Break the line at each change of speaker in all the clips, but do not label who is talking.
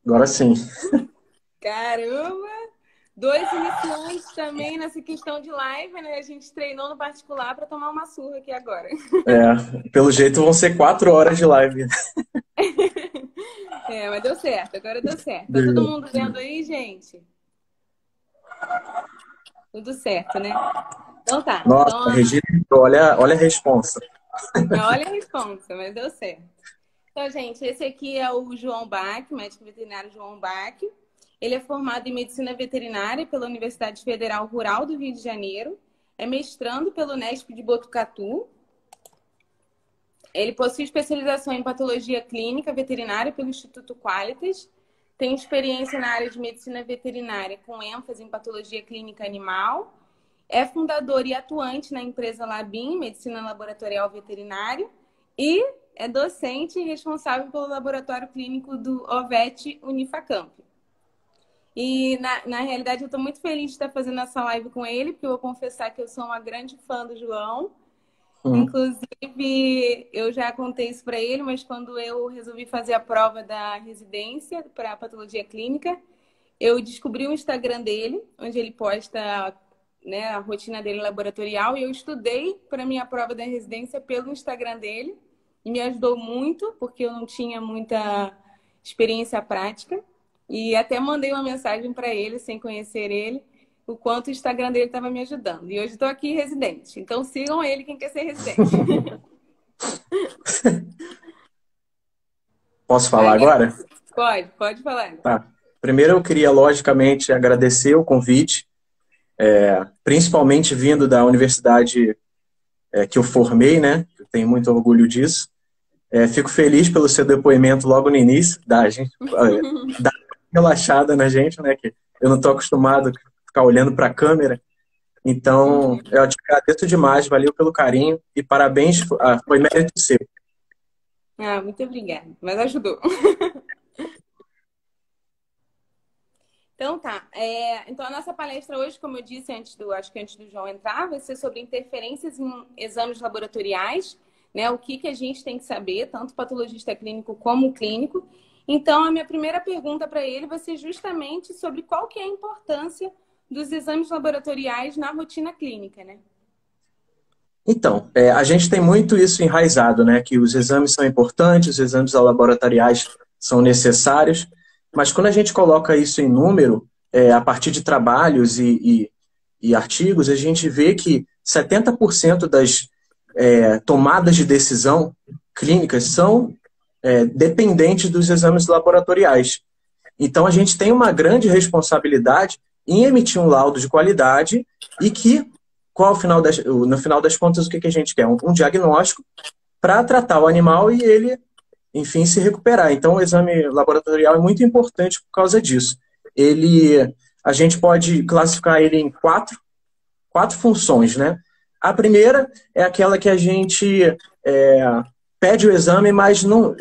Agora sim.
Caramba! Dois iniciantes também nessa questão de live, né? A gente treinou no particular para tomar uma surra aqui agora.
Pelo jeito vão ser 4 horas de live.
É, mas deu certo, agora deu certo. Tá todo mundo vendo aí, gente? Tudo certo, né? Então tá.
Nossa,
Então,
Regina, olha a responsa.
olha a resposta, mas deu certo. Então, gente, esse aqui é o João Bach, médico veterinário João Bach. Ele é formado em medicina veterinária pela Universidade Federal Rural do Rio de Janeiro. É mestrando pelo Unesp de Botucatu. Ele possui especialização em patologia clínica veterinária pelo Instituto Qualitas. Tem experiência na área de medicina veterinária com ênfase em patologia clínica animal. É fundador e atuante na empresa Labim, Medicina Laboratorial Veterinária. E é docente e responsável pelo laboratório clínico do OVET Unifacamp. E, na realidade, eu estou muito feliz de estar fazendo essa live com ele, porque eu vou confessar que eu sou uma grande fã do João. Inclusive, eu já contei isso para ele, mas quando eu resolvi fazer a prova da residência para patologia clínica, eu descobri o Instagram dele, onde ele posta, né, a rotina dele laboratorial, e eu estudei para minha prova da residência pelo Instagram dele, e me ajudou muito, porque eu não tinha muita experiência prática, e até mandei uma mensagem para ele, sem conhecer ele, o quanto o Instagram dele estava me ajudando. E hoje estou aqui residente. Então sigam ele quem quer ser residente.
Posso falar
Aí,
agora?
pode falar.
Tá. Primeiro eu queria, logicamente, agradecer o convite, principalmente vindo da universidade que eu formei, né? Eu tenho muito orgulho disso. Fico feliz pelo seu depoimento logo no início, da gente, dá uma relaxada na gente, né? Que eu não estou acostumado a ficar olhando para a câmera. Então, eu te agradeço demais, valeu pelo carinho e parabéns, foi mérito seu.
Ah, muito obrigada. Mas ajudou. Então tá. Então a nossa palestra hoje, como eu disse acho que antes do João entrar, vai ser sobre interferências em exames laboratoriais, né? O que a gente tem que saber, tanto patologista clínico como clínico. Então a minha primeira pergunta para ele vai ser justamente sobre qual que é a importância dos exames laboratoriais na rotina clínica, né?
Então, a gente tem muito isso enraizado, né? Que os exames são importantes, os exames laboratoriais são necessários, mas quando a gente coloca isso em número, a partir de trabalhos e artigos, a gente vê que 70% das tomadas de decisão clínicas são dependentes dos exames laboratoriais. Então, a gente tem uma grande responsabilidade em emitir um laudo de qualidade e que, no final das contas, o que a gente quer? Um diagnóstico para tratar o animal e ele, enfim, se recuperar. Então, o exame laboratorial é muito importante por causa disso. A gente pode classificar ele em quatro funções, né? A primeira é aquela que a gente pede o exame, mas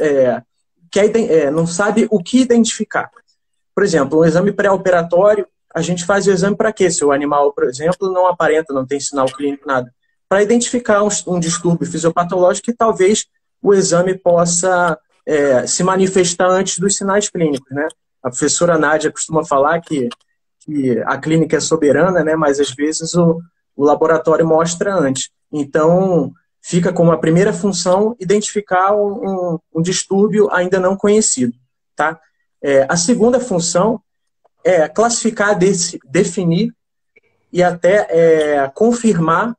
não sabe o que identificar. Por exemplo, um exame pré-operatório, a gente faz o exame para quê? Se o animal, por exemplo, não aparenta, não tem sinal clínico, nada. Para identificar um distúrbio fisiopatológico que talvez o exame possa se manifestar antes dos sinais clínicos, né? A professora Nádia costuma falar que a clínica é soberana, né? Mas às vezes o laboratório mostra antes. Então, fica como a primeira função identificar um distúrbio ainda não conhecido, tá? A segunda função é classificar, definir e até confirmar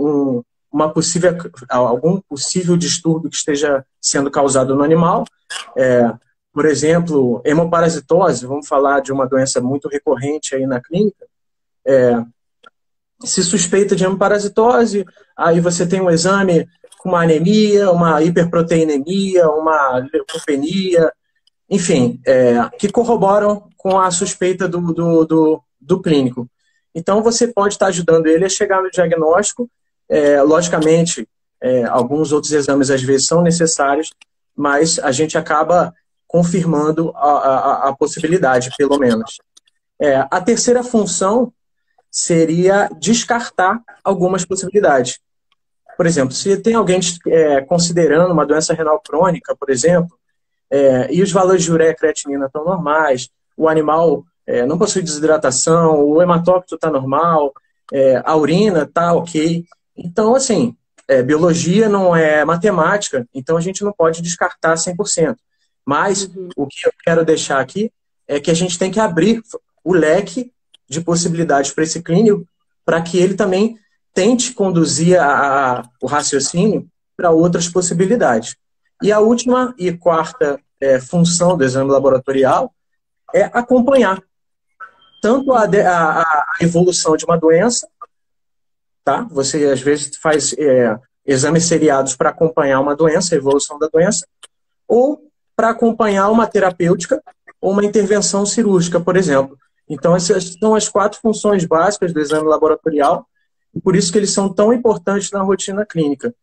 algum possível distúrbio que esteja sendo causado no animal. Por exemplo, hemoparasitose, vamos falar de uma doença muito recorrente aí na clínica. Se suspeita de hemoparasitose, aí você tem um exame com uma anemia, uma hiperproteinemia, uma leucopenia, enfim, que corroboram com a suspeita do clínico. Então, você pode estar ajudando ele a chegar no diagnóstico. Logicamente, alguns outros exames às vezes são necessários, mas a gente acaba confirmando a possibilidade, pelo menos. A terceira função seria descartar algumas possibilidades. Por exemplo, se tem alguém considerando uma doença renal crônica, por exemplo, e os valores de ureia e creatinina estão normais, o animal não possui desidratação, o hematócrito está normal, a urina está ok. Então, assim, biologia não é matemática, então a gente não pode descartar 100%. Mas o que eu quero deixar aqui é que a gente tem que abrir o leque de possibilidades para esse clínico, para que ele também tente conduzir o raciocínio para outras possibilidades. E a última e quarta função do exame laboratorial é acompanhar tanto a evolução de uma doença, tá? Você às vezes faz exames seriados para acompanhar uma doença, a evolução da doença, ou para acompanhar uma terapêutica ou uma intervenção cirúrgica, por exemplo. Então, essas são as 4 funções básicas do exame laboratorial, e por isso que eles são tão importantes na rotina clínica.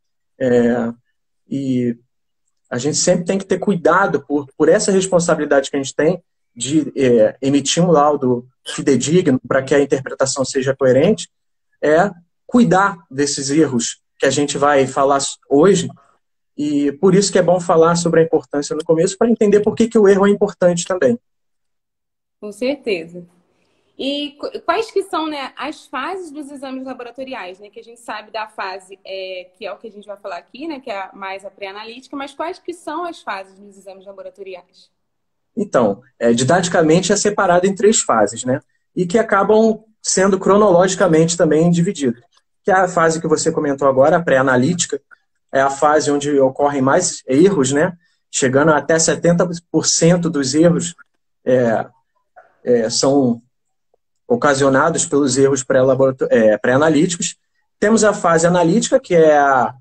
E a gente sempre tem que ter cuidado por essa responsabilidade que a gente tem de emitir um laudo fidedigno para que a interpretação seja coerente, cuidar desses erros que a gente vai falar hoje, e por isso que é bom falar sobre a importância no começo, para entender por que o erro é importante também.
Com certeza. E quais que são, né, as fases dos exames laboratoriais, né? Que a gente sabe da fase, que é o que a gente vai falar aqui, né? Que é mais a pré-analítica, mas quais que são as fases dos exames laboratoriais?
Então, didaticamente é separado em 3 fases, né? E que acabam sendo cronologicamente também divididas. Que é a fase que você comentou agora, a pré-analítica, é a fase onde ocorrem mais erros, né? Chegando até 70% dos erros são ocasionados pelos erros pré-analíticos. Temos a fase analítica, que é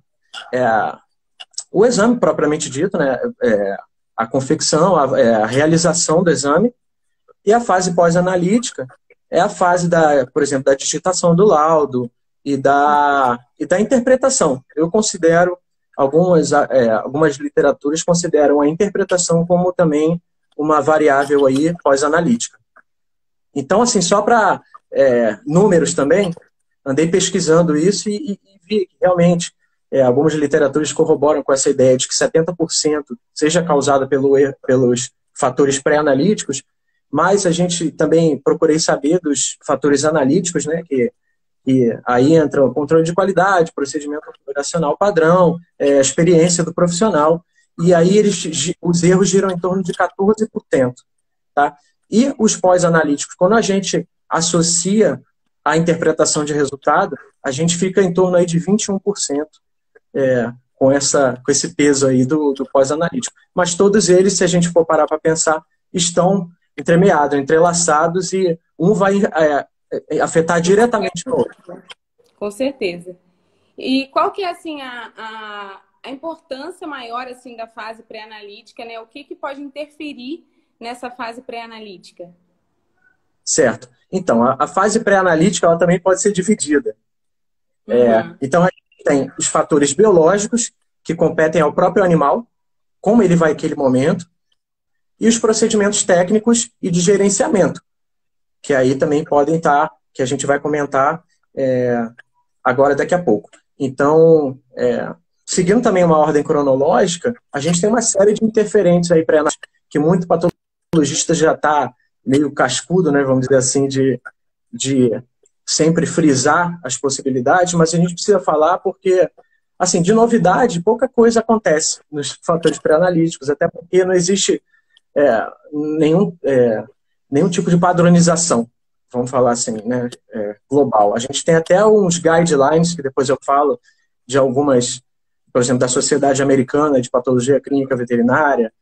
o exame propriamente dito, né? A confecção, a realização do exame. E a fase pós-analítica é a fase, por exemplo, da digitação do laudo e da interpretação. Eu considero, algumas literaturas consideram a interpretação como também uma variável aí pós-analítica. Então, assim, só para números também, andei pesquisando isso e vi que realmente algumas literaturas corroboram com essa ideia de que 70% seja causada pelos fatores pré-analíticos, mas a gente também procurei saber dos fatores analíticos, né, que aí entra o controle de qualidade, procedimento operacional padrão, a experiência do profissional, e aí os erros giram em torno de 14%. Tá? E os pós-analíticos, quando a gente associa a interpretação de resultado, a gente fica em torno aí de 21% com esse peso aí do pós-analítico. Mas todos eles, se a gente for parar para pensar, estão entremeados, entrelaçados, e um vai afetar diretamente o outro.
Com certeza. E qual que é, assim, a importância maior, assim, da fase pré-analítica, né? O que pode interferir nessa fase pré-analítica?
Certo. Então, a fase pré-analítica, ela também pode ser dividida. Então, a gente tem os fatores biológicos, que competem ao próprio animal, como ele vai naquele momento, e os procedimentos técnicos e de gerenciamento, que aí também podem estar, que a gente vai comentar agora daqui a pouco. Então, seguindo também uma ordem cronológica, a gente tem uma série de interferentes aí que muito patologista já está meio cascudo, né, vamos dizer assim, de sempre frisar as possibilidades, mas a gente precisa falar porque, assim, de novidade, pouca coisa acontece nos fatores pré-analíticos, até porque não existe nenhum tipo de padronização, vamos falar assim, né, global. A gente tem até uns guidelines, que depois eu falo, de algumas, por exemplo, da Sociedade Americana de Patologia Clínica Veterinária,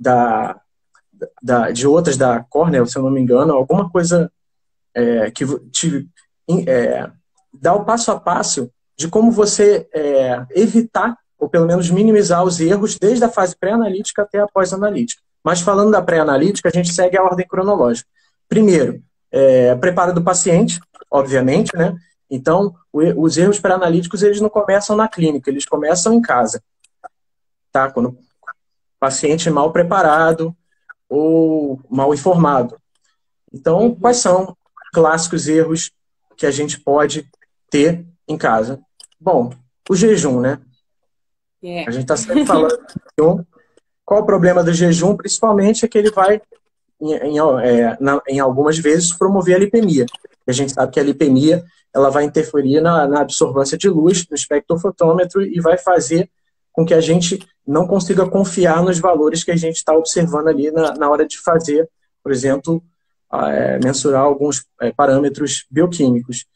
de outras da Cornell, se eu não me engano, alguma coisa que te dá o passo a passo de como você evitar, ou pelo menos minimizar os erros desde a fase pré-analítica até a pós-analítica. Mas falando da pré-analítica, a gente segue a ordem cronológica. Primeiro, preparo do paciente, obviamente, né? Então, os erros pré-analíticos, eles não começam na clínica, eles começam em casa. Tá? Quando o paciente é mal preparado ou mal informado. Então, quais são os clássicos erros que a gente pode ter em casa? Bom, o jejum, né? A gente está sempre falando de jejum, Qual o problema do jejum? Principalmente é que ele vai, em algumas vezes, promover a lipemia. E a gente sabe que a lipemia ela vai interferir na absorvância de luz no espectrofotômetro e vai fazer com que a gente não consiga confiar nos valores que a gente está observando ali na hora de fazer, por exemplo, mensurar alguns parâmetros bioquímicos.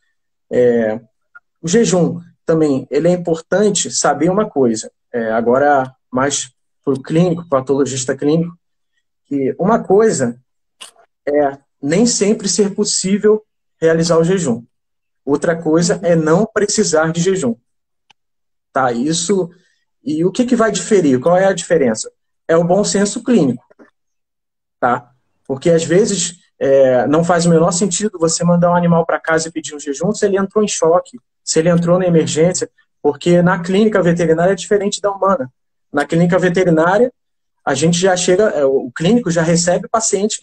O jejum também, ele é importante saber uma coisa, agora mais para o clínico, patologista clínico, que uma coisa é nem sempre ser possível realizar o jejum. Outra coisa é não precisar de jejum. Tá? Isso. E o que vai diferir? Qual é a diferença? É o bom senso clínico. Tá? Porque às vezes não faz o menor sentido você mandar um animal para casa e pedir um jejum se ele entrou em choque, se ele entrou na emergência, porque na clínica veterinária é diferente da humana. Na clínica veterinária, a gente já chega, o clínico já recebe paciente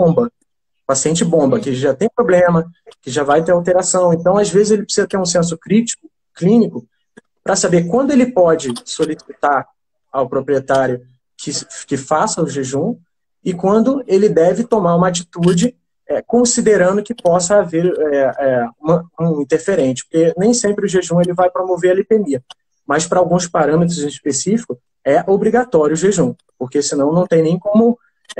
bomba, que já tem problema, que já vai ter alteração. Então, às vezes, ele precisa ter um senso crítico, clínico, para saber quando ele pode solicitar ao proprietário que faça o jejum e quando ele deve tomar uma atitude considerando que possa haver um interferente, porque nem sempre o jejum ele vai promover a lipemia, mas para alguns parâmetros específicos é obrigatório o jejum, porque senão não tem nem como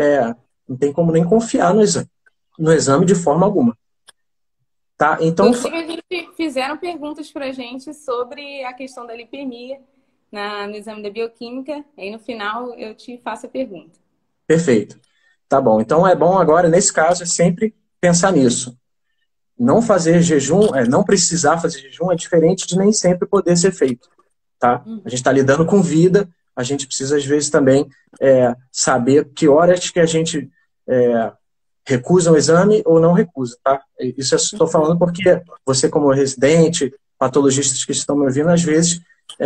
nem confiar no exame de forma alguma. Tá? Então,
inclusive, a gente fizeram perguntas para a gente sobre a questão da lipemia no exame da bioquímica, e no final eu te faço a pergunta.
Perfeito. Tá bom. Então é bom agora, nesse caso, é sempre pensar nisso. Não fazer jejum, não precisar fazer jejum é diferente de nem sempre poder ser feito. Tá? A gente está lidando com vida, a gente precisa, às vezes, também saber que horas que a gente recusa o exame ou não recusa, tá? Isso eu estou falando porque você, como residente, patologistas que estão me ouvindo, às vezes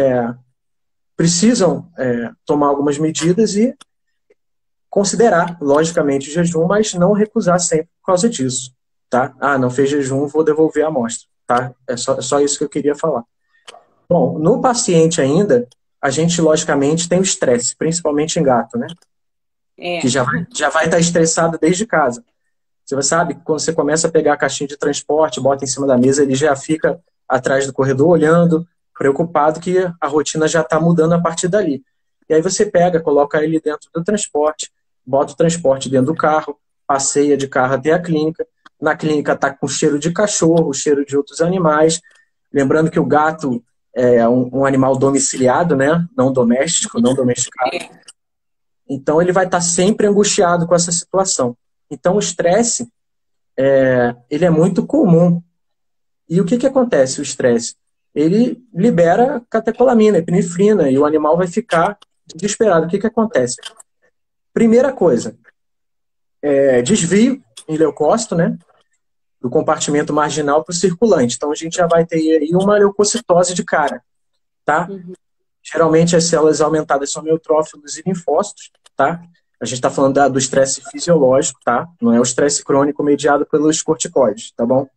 precisam tomar algumas medidas e considerar, logicamente, o jejum, mas não recusar sempre por causa disso, tá? Não fez jejum, vou devolver a amostra, tá? É só isso que eu queria falar. Bom, no paciente ainda, a gente, logicamente, tem o estresse, principalmente em gato, né? Que já vai estar estressado desde casa. Você sabe, quando você começa a pegar a caixinha de transporte, bota em cima da mesa, ele já fica atrás do corredor olhando, preocupado que a rotina já está mudando a partir dali. E aí você pega, coloca ele dentro do transporte, bota o transporte dentro do carro, passeia de carro até a clínica. Na clínica está com cheiro de cachorro, cheiro de outros animais. Lembrando que o gato é um animal domiciliado, né? Não doméstico, não domesticado. Então ele vai estar sempre angustiado com essa situação. Então o estresse, ele é muito comum. E o que acontece, o estresse? Ele libera catecolamina, epinefrina, e o animal vai ficar desesperado. O que acontece? Primeira coisa, desvio em leucócito, né? Do compartimento marginal para o circulante. Então a gente já vai ter aí uma leucocitose de cara, tá? Geralmente as células aumentadas são neutrófilos e linfócitos, tá? A gente está falando do estresse fisiológico, tá? Não é o estresse crônico mediado pelos corticoides, tá bom?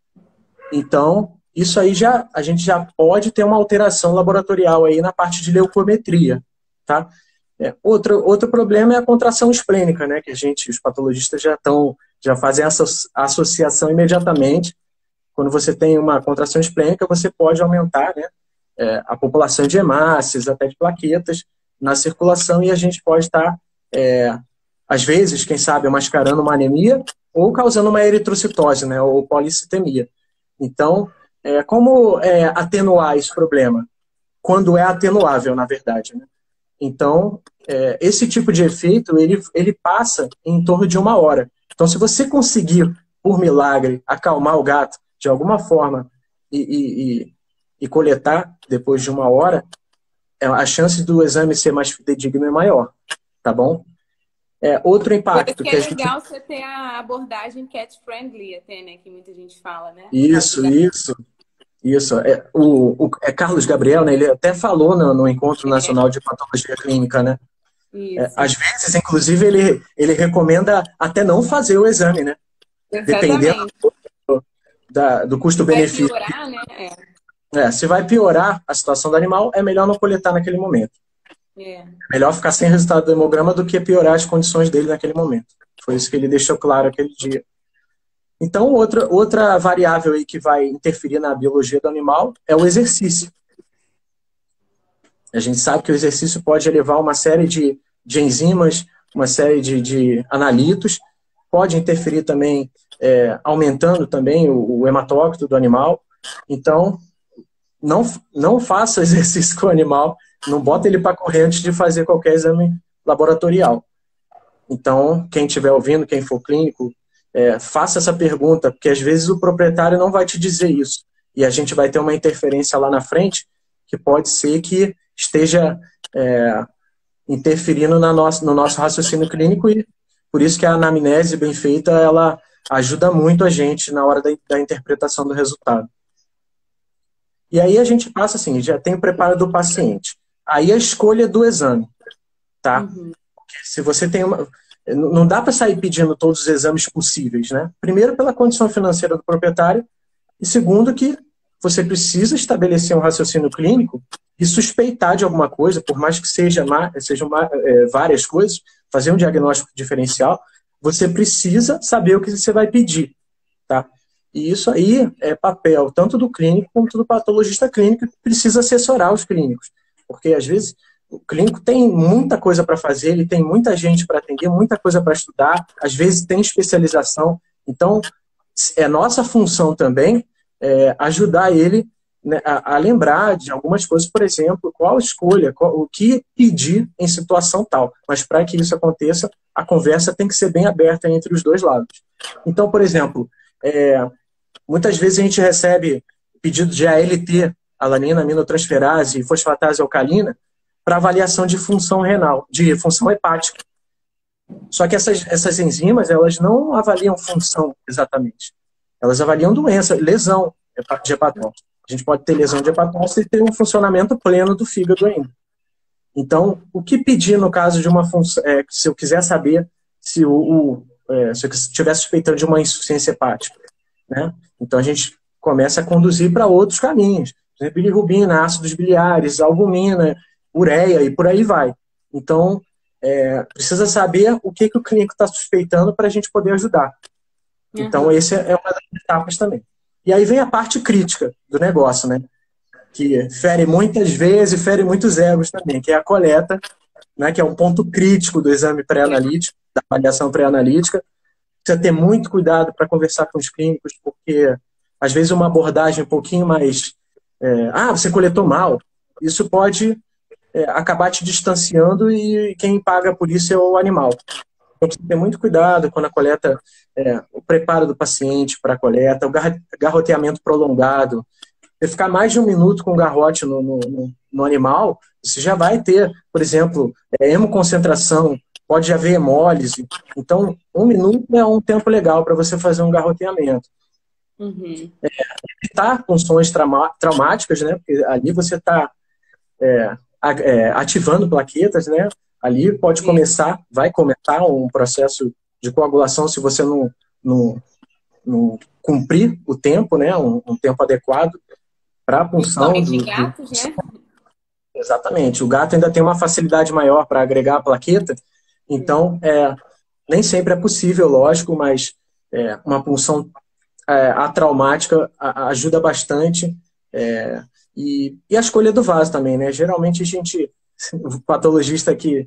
Então, isso aí a gente já pode ter uma alteração laboratorial aí na parte de leucometria, tá? Outro problema é a contração esplênica, né? Que os patologistas já fazem essa associação imediatamente. Quando você tem uma contração esplênica, você pode aumentar, né? A população de hemácias, até de plaquetas na circulação, e a gente pode estar, às vezes, quem sabe, mascarando uma anemia ou causando uma eritrocitose, né, ou policitemia. Então, como atenuar esse problema? Quando é atenuável, na verdade, né? Então, esse tipo de efeito, ele passa em torno de 1 hora. Então, se você conseguir, por milagre, acalmar o gato de alguma forma e coletar depois de 1 hora, a chance do exame ser mais fidedigno é maior, tá bom? Outro impacto...
É legal você ter a abordagem cat-friendly até, né? Que muita gente fala, né?
Isso. Carlos Gabriel, né? Ele até falou no Encontro Nacional de Patologia Clínica, né? Às vezes, inclusive, ele recomenda até não fazer o exame, né? Dependendo do custo-benefício.
Vai piorar, né?
Se vai piorar a situação do animal, é melhor não coletar naquele momento.
É.
Melhor ficar sem resultado do hemograma do que piorar as condições dele naquele momento. Foi isso que ele deixou claro aquele dia. Então, outra variável aí que vai interferir na biologia do animal é o exercício. A gente sabe que o exercício pode elevar uma série de enzimas, uma série de analitos, pode interferir também, aumentando também o hematócrito do animal. Então, não faça exercício com o animal, não bota ele para correr antes de fazer qualquer exame laboratorial. Então, quem estiver ouvindo, quem for clínico, faça essa pergunta, porque às vezes o proprietário não vai te dizer isso. E a gente vai ter uma interferência lá na frente que pode ser que esteja interferindo no nosso raciocínio clínico, e por isso que a anamnese bem feita, ela ajuda muito a gente na hora da interpretação do resultado. E aí a gente passa assim, já tem o preparo do paciente. Aí a escolha do exame, tá?
Uhum.
Se você tem uma... Não dá para sair pedindo todos os exames possíveis, né? Primeiro, pela condição financeira do proprietário, e segundo, que você precisa estabelecer um raciocínio clínico e suspeitar de alguma coisa, por mais que sejam várias coisas, fazer um diagnóstico diferencial, você precisa saber o que você vai pedir, tá? E isso aí é papel tanto do clínico quanto do patologista clínico, que precisa assessorar os clínicos, porque às vezes o clínico tem muita coisa para fazer, ele tem muita gente para atender, muita coisa para estudar, às vezes tem especialização. Então, é nossa função também ajudar ele, né, a lembrar de algumas coisas, por exemplo, qual escolha, o que pedir em situação tal. Mas para que isso aconteça, a conversa tem que ser bem aberta entre os dois lados. Então, por exemplo, muitas vezes a gente recebe pedido de ALT, alanina, aminotransferase e fosfatase alcalina, para avaliação de função renal, de função hepática. Só que essas enzimas, elas não avaliam função exatamente. Elas avaliam doença, lesão de hepatócito. A gente pode ter lesão de hepatócito e ter um funcionamento pleno do fígado ainda. Então, o que pedir no caso de uma função... se eu quiser saber se eu estiver suspeitando de uma insuficiência hepática, né? Então, a gente começa a conduzir para outros caminhos. Por exemplo, bilirrubina, ácidos biliares, albumina, ureia e por aí vai. Então, precisa saber o que o clínico está suspeitando para a gente poder ajudar. Então, essa é uma das etapas também. E aí vem a parte crítica do negócio, né? Que fere muitas vezes, fere muitos egos também, que é a coleta, né? Que é um ponto crítico do exame pré-analítico, da avaliação pré-analítica. Precisa ter muito cuidado para conversar com os clínicos, porque às vezes uma abordagem um pouquinho mais... você coletou mal. Isso pode acabar te distanciando e quem paga por isso é o animal. Então, precisa ter muito cuidado quando a coleta, o preparo do paciente para a coleta, o garroteamento prolongado. Se ficar mais de 1 minuto com o garrote no animal, você já vai ter, por exemplo, hemoconcentração, pode haver hemólise. Então, 1 minuto é um tempo legal para você fazer um garroteamento.
Uhum.
Evitar funções traumáticas, né? Porque ali você está ativando plaquetas, né? Ali vai começar um processo de coagulação se você não cumprir o tempo, né? Um tempo adequado para a punção.
Principalmente em gatos, né?
Exatamente. O gato ainda tem uma facilidade maior para agregar a plaqueta, então nem sempre é possível, lógico, mas uma punção atraumática ajuda bastante. E a escolha do vaso também, né? Geralmente o patologista que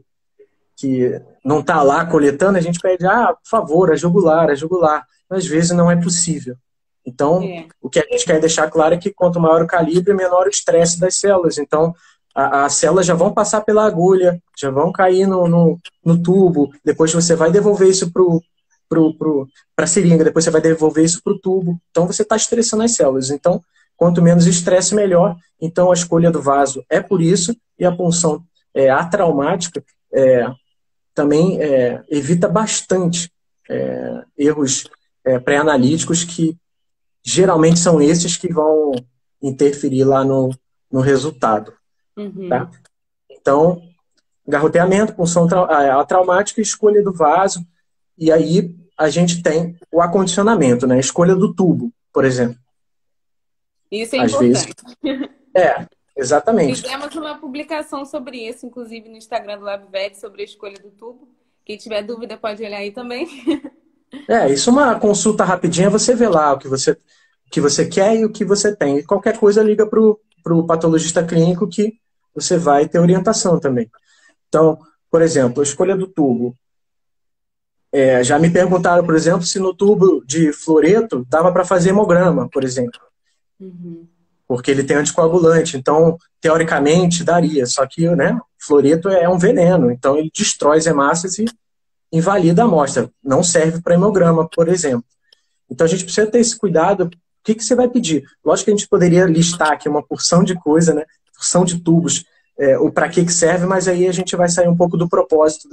não está lá coletando, a gente pede, por favor, a jugular. Às vezes não é possível. Então, o que a gente quer deixar claro é que quanto maior o calibre, menor o estresse das células. Então, as células já vão passar pela agulha, já vão cair no tubo, depois você vai devolver isso para a seringa, depois você vai devolver isso para o tubo. Então, você está estressando as células. Então, quanto menos estresse, melhor. Então, a escolha do vaso é por isso, e a punção atraumática também evita bastante erros pré-analíticos, que geralmente são esses que vão interferir lá no resultado.
Uhum.
Tá? Então, garroteamento, punção atraumática, escolha do vaso, e aí a gente tem o acondicionamento, né? A escolha do tubo, por exemplo.
Isso é
Às
importante.
vezes, Exatamente.
Fizemos uma publicação sobre isso, inclusive no Instagram do LabVet, sobre a escolha do tubo. Quem tiver dúvida pode olhar aí também.
Isso é uma consulta rapidinha, você vê lá o que você quer e o que você tem. E qualquer coisa liga para o patologista clínico que você vai ter orientação também. Então, por exemplo, a escolha do tubo. Já me perguntaram, por exemplo, se no tubo de fluoreto dava para fazer hemograma, por exemplo.
Uhum.
Porque ele tem anticoagulante. Então, teoricamente, daria. Só que, né, fluoreto é um veneno. Então, ele destrói as hemácias e invalida a amostra. Não serve para hemograma, por exemplo. Então, a gente precisa ter esse cuidado. O que você vai pedir? Lógico que a gente poderia listar aqui uma porção de coisa, né? Porção de tubos, o para que serve, mas aí a gente vai sair um pouco do propósito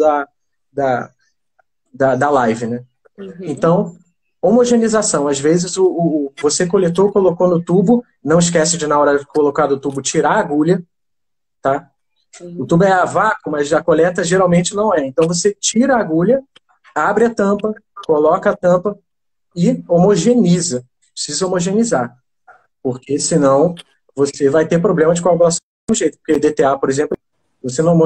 da live, né?
Uhum.
Então, homogeneização. Às vezes, você coletou, colocou no tubo, não esquece de, na hora de colocar do tubo, tirar a agulha, tá? O tubo é a vácuo, mas a coleta geralmente não é. Então, você tira a agulha, abre a tampa, coloca a tampa e homogeniza. Precisa homogeneizar. Porque senão você vai ter problema de coagulação do jeito. Porque DTA, por exemplo, você não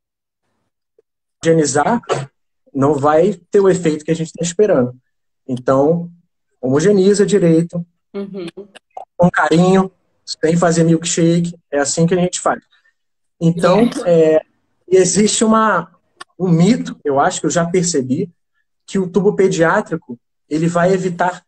homogeneizar, não vai ter o efeito que a gente está esperando. Então, homogeniza direito,
Uhum.
com carinho, sem fazer milkshake. É assim que a gente faz. Então, existe um mito, eu acho que eu já percebi, que o tubo pediátrico ele vai evitar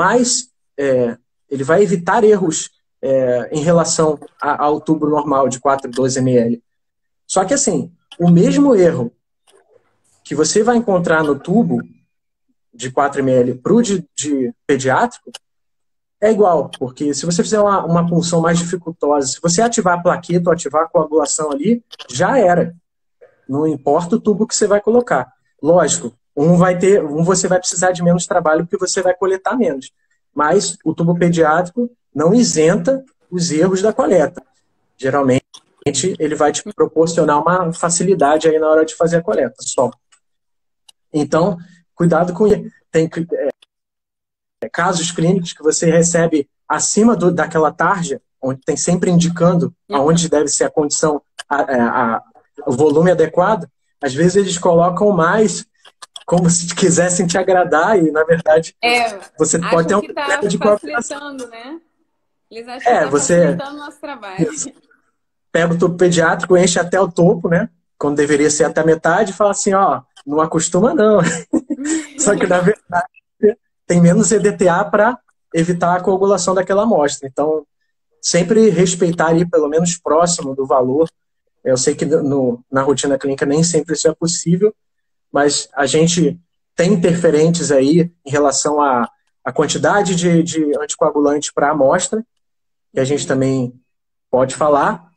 ele vai evitar erros em relação ao tubo normal de 4,12 ml. Só que assim, o mesmo erro que você vai encontrar no tubo de 4 ml para o de pediátrico é igual, porque se você fizer uma punção mais dificultosa, se você ativar a plaqueta ou ativar a coagulação ali, já era. Não importa o tubo que você vai colocar. Lógico, você vai precisar de menos trabalho porque você vai coletar menos. Mas o tubo pediátrico não isenta os erros da coleta. Geralmente, ele vai te proporcionar uma facilidade aí na hora de fazer a coleta, só. Então, cuidado com isso. Tem casos clínicos que você recebe acima daquela tarja, onde tem sempre indicando aonde deve ser a condição, o volume adequado. Às vezes eles colocam mais como se quisessem te agradar e, na verdade, você pode ter um problema de coagulação.
Né? Eles acham que está facilitando o nosso trabalho.
Pega o tubo pediátrico, enche até o topo, né? Quando deveria ser até a metade, e fala assim, ó, não acostuma não. Só que, na verdade, tem menos EDTA para evitar a coagulação daquela amostra. Então, sempre respeitar aí, pelo menos próximo do valor. Eu sei que na rotina clínica nem sempre isso é possível, mas a gente tem interferentes aí em relação à quantidade de anticoagulante para a amostra, que a gente também pode falar.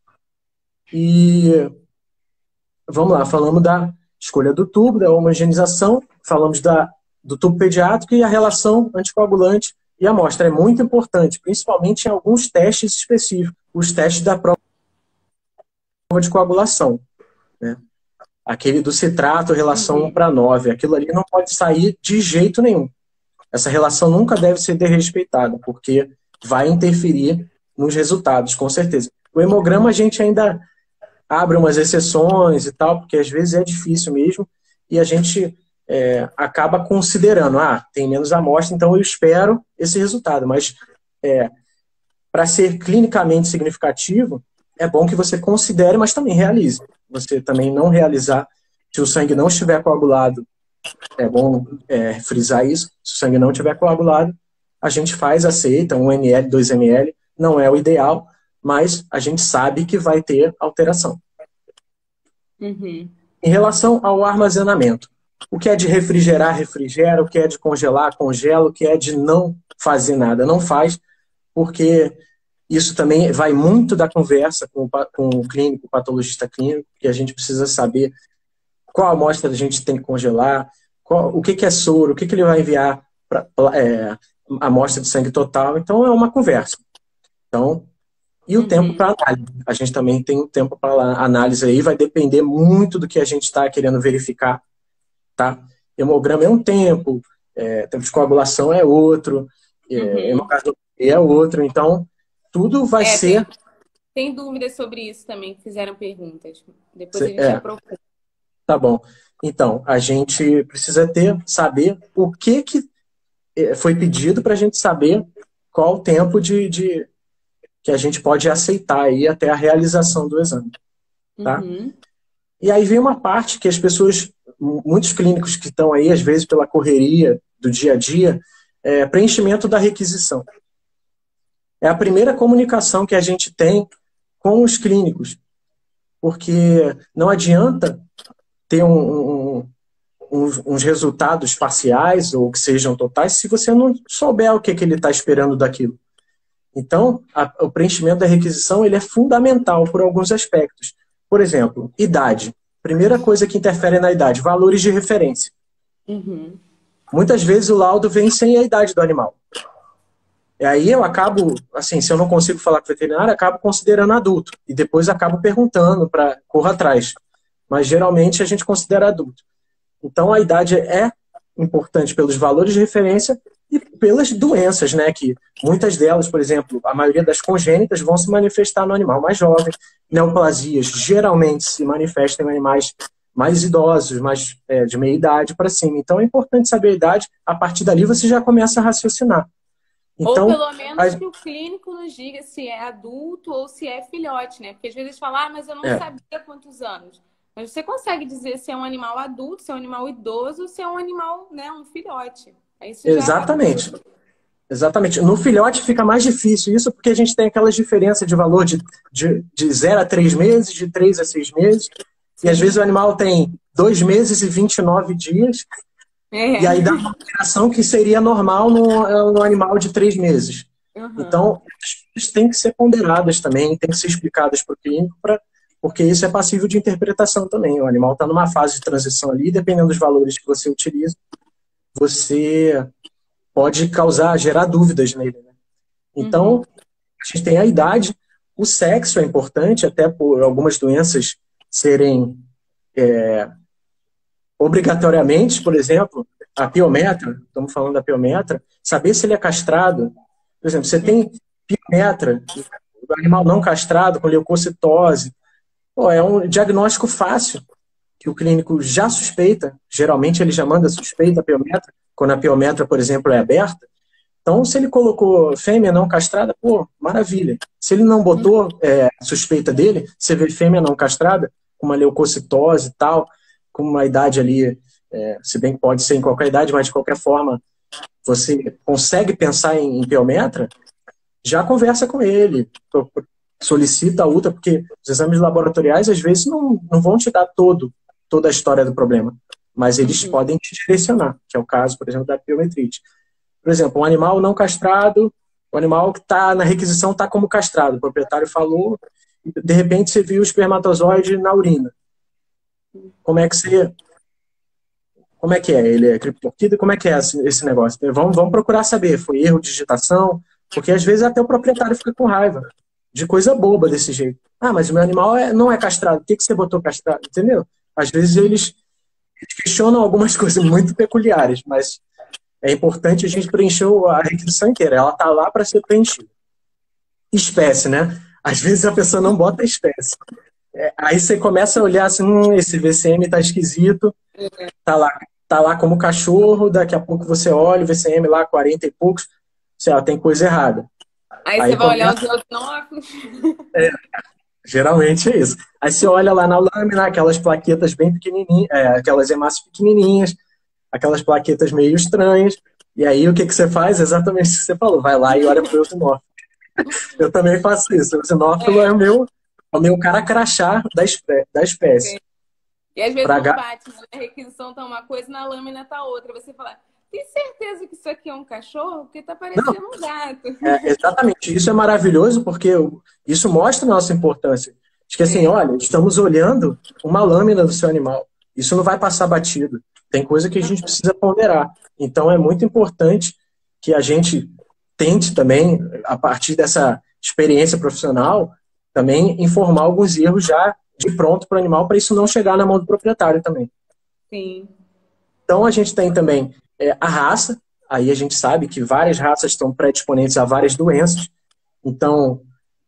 E vamos lá, falamos da escolha do tubo, da homogeneização, falamos do tubo pediátrico e a relação anticoagulante e amostra. É muito importante, principalmente em alguns testes específicos, os testes da prova de coagulação, né? Aquele do citrato, relação 1:9, aquilo ali não pode sair de jeito nenhum. Essa relação nunca deve ser desrespeitada, porque vai interferir nos resultados, com certeza. O hemograma a gente ainda abre umas exceções e tal, porque às vezes é difícil mesmo, e a gente acaba considerando, tem menos amostra, então eu espero esse resultado. Mas para ser clinicamente significativo, é bom que você considere, mas também realize. Você também não realizar, se o sangue não estiver coagulado, é bom frisar isso, se o sangue não estiver coagulado, a gente aceita 1 ml, 2 ml, não é o ideal, mas a gente sabe que vai ter alteração.
Uhum.
Em relação ao armazenamento, o que é de refrigerar, refrigera, o que é de congelar, congela, o que é de não fazer nada, não faz, porque isso também vai muito da conversa com o clínico, o patologista clínico, que a gente precisa saber qual amostra a gente tem que congelar, o que é soro, o que ele vai enviar para amostra de sangue total. Então, é uma conversa. Então, e o tempo para análise. A gente também tem um tempo para análise aí, vai depender muito do que a gente está querendo verificar. Tá? Hemograma é um tempo de coagulação é outro, hemocardiopatia é outro. Então, tudo vai ser...
tem dúvidas sobre isso também, que fizeram perguntas. Depois a gente
É,
aprofunda.
tá bom. Então, a gente precisa saber o que foi pedido para a gente saber qual o tempo que a gente pode aceitar aí até a realização do exame, tá?
Uhum.
E aí vem uma parte que as pessoas, muitos clínicos que estão aí, às vezes pela correria do dia a dia, preenchimento da requisição. É a primeira comunicação que a gente tem com os clínicos, porque não adianta ter uns resultados parciais ou que sejam totais se você não souber o que ele está esperando daquilo. Então, o preenchimento da requisição ele é fundamental por alguns aspectos. Por exemplo, idade. Primeira coisa que interfere na idade, valores de referência.
Uhum.
Muitas vezes o laudo vem sem a idade do animal. E aí eu acabo, assim, se eu não consigo falar com o veterinário, acabo considerando adulto. E depois acabo perguntando para correr atrás. Mas geralmente a gente considera adulto. Então a idade é importante pelos valores de referência e pelas doenças, né? Que muitas delas, por exemplo, a maioria das congênitas vão se manifestar no animal mais jovem. Neoplasias geralmente se manifestam em animais mais idosos, mais de meia idade para cima. Então é importante saber a idade. A partir dali você já começa a raciocinar.
Ou
Então,
pelo menos que o clínico nos diga se é adulto ou se é filhote, né? Porque às vezes fala, ah, mas eu não sabia quantos anos. Mas você consegue dizer se é um animal adulto, se é um animal idoso, se é um animal, né, um filhote. Aí isso
exatamente. Exatamente. No filhote fica mais difícil isso porque a gente tem aquelas diferenças de valor de 0 a 3 meses, de 3 a 6 meses. E às vezes o animal tem 2 meses e 29 dias. E aí dá uma alteração que seria normal no animal de 3 meses.
Uhum.
Então, as coisas têm que ser ponderadas também, têm que ser explicadas para o clínico, porque isso é passível de interpretação também. O animal está numa fase de transição ali, dependendo dos valores que você utiliza, você pode gerar dúvidas nele. Né? Então, a gente tem a idade, o sexo é importante, até por algumas doenças serem obrigatoriamente, por exemplo, a piometra, estamos falando da piometra, saber se ele é castrado. Por exemplo, você tem piometra, o animal não castrado, com leucocitose, é um diagnóstico fácil, que o clínico já suspeita, geralmente ele já manda suspeita a piometra, quando a piometra, por exemplo, é aberta. Então, se ele colocou fêmea não castrada, maravilha. Se ele não botou suspeita dele, você vê fêmea não castrada, com uma leucocitose e tal, com uma idade ali, se bem que pode ser em qualquer idade, mas de qualquer forma, você consegue pensar em piometra, já conversa com ele, solicita a ultra, porque os exames laboratoriais, às vezes, não vão te dar toda a história do problema, mas eles podem te direcionar, que é o caso, por exemplo, da piometrite. Por exemplo, um animal não castrado, o animal que está na requisição está como castrado, o proprietário falou, e de repente você viu o espermatozoide na urina. Como é que é? Ele é criptorquida? Como é que é esse negócio? Vamos procurar saber, foi erro de digitação? Porque às vezes até o proprietário fica com raiva de coisa boba desse jeito. Ah, mas o meu animal não é castrado, por que você botou castrado? Entendeu? Às vezes eles questionam algumas coisas muito peculiares, mas é importante a gente preencher a requisição inteira. Ela está lá para ser preenchida. Espécie, né? Às vezes a pessoa não bota a espécie. Aí você começa a olhar assim, esse VCM está esquisito, tá lá como cachorro, daqui a pouco você olha o VCM lá, 40 e poucos, você tem coisa errada.
Aí você vai olhar os outros, não.
Geralmente é isso. Aí você olha lá na lâmina, aquelas plaquetas bem pequenininhas, aquelas hemácias pequenininhas, aquelas plaquetas meio estranhas, e aí o que você faz? Exatamente o que você falou, vai lá e olha para o eosinófilo. Eu também faço isso, o eosinófilo é o meu cara crachá da espécie.
E às vezes não bate, na requisição tá uma coisa, na lâmina tá outra. Você fala, tem certeza que isso aqui é um cachorro? Porque tá parecendo um gato.
Exatamente, isso é maravilhoso porque isso mostra a nossa importância. Acho que assim, olha, estamos olhando uma lâmina do seu animal. Isso não vai passar batido. Tem coisa que a gente precisa ponderar. Então é muito importante que a gente tente também, a partir dessa experiência profissional, também informar alguns erros já de pronto para o animal, para isso não chegar na mão do proprietário também.
Sim.
Então a gente tem também a raça, aí a gente sabe que várias raças estão predisponentes a várias doenças. Então,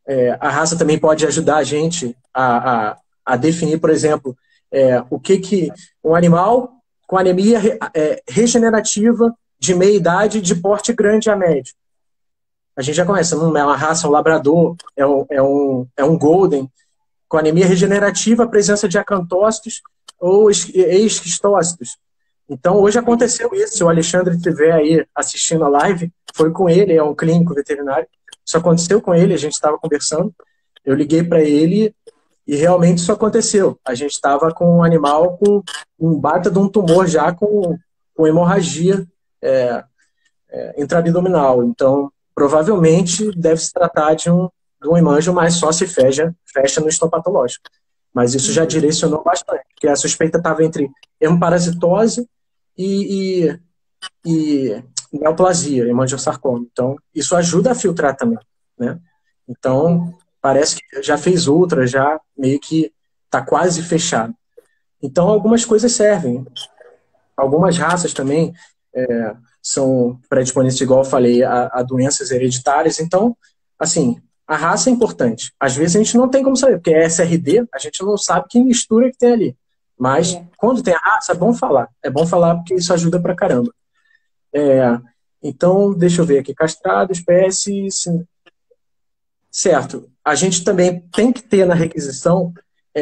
A raça também pode ajudar a gente a definir, por exemplo, o que um animal com anemia regenerativa de meia idade, de porte grande a médio. A gente já conhece, não é uma raça, um labrador, é um golden, com anemia regenerativa, a presença de acantócitos ou esquistócitos. Então, hoje aconteceu isso. Se o Alexandre estiver aí assistindo a live, foi com ele, é um clínico veterinário. Isso aconteceu com ele, a gente estava conversando. Eu liguei para ele e realmente isso aconteceu. A gente estava com um animal com um baita de um tumor já com hemorragia intraabdominal. Então, provavelmente deve se tratar de um hemangioma, mas só se fecha no histopatológico. Mas isso já direcionou bastante, porque a suspeita estava entre hemoparasitose e neoplasia, hemangiosarcoma. Então, isso ajuda a filtrar também, né? Então, parece que já fez ultra, já meio que está quase fechado. Então, algumas coisas servem. Algumas raças também são predisponentes, igual eu falei, a doenças hereditárias. Então, assim, a raça é importante. Às vezes a gente não tem como saber, porque é SRD, a gente não sabe que mistura que tem ali. Mas, quando tem a raça, é bom falar. É bom falar porque isso ajuda pra caramba. Então, deixa eu ver aqui. Castrado, espécie... Certo. A gente também tem que ter na requisição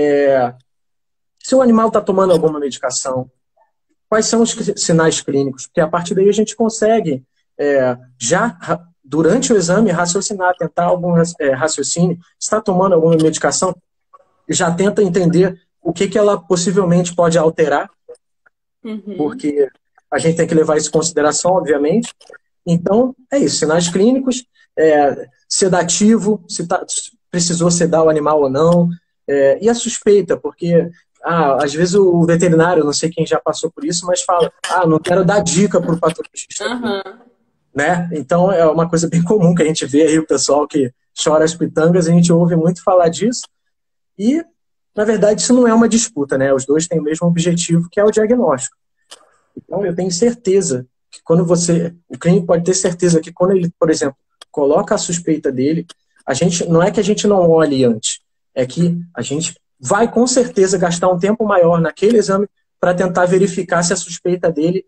se o animal está tomando alguma medicação, quais são os sinais clínicos, porque a partir daí a gente consegue já durante o exame raciocinar, tentar algum raciocínio, está tomando alguma medicação, já tenta entender o que ela possivelmente pode alterar, porque a gente tem que levar isso em consideração, obviamente. Então, é isso, sinais clínicos, sedativo, se precisou sedar o animal ou não, e a suspeita, porque às vezes o veterinário, não sei quem já passou por isso, mas fala, não quero dar dica para o patologista. Né? Então é uma coisa bem comum que a gente vê aí o pessoal que chora as pitangas, a gente ouve muito falar disso, e na verdade isso não é uma disputa, né? Os dois têm o mesmo objetivo, que é o diagnóstico. Então eu tenho certeza que quando o clínico pode ter certeza que quando ele, por exemplo, coloca a suspeita dele, não é que a gente não olhe antes, é que a gente vai com certeza gastar um tempo maior naquele exame para tentar verificar se a suspeita dele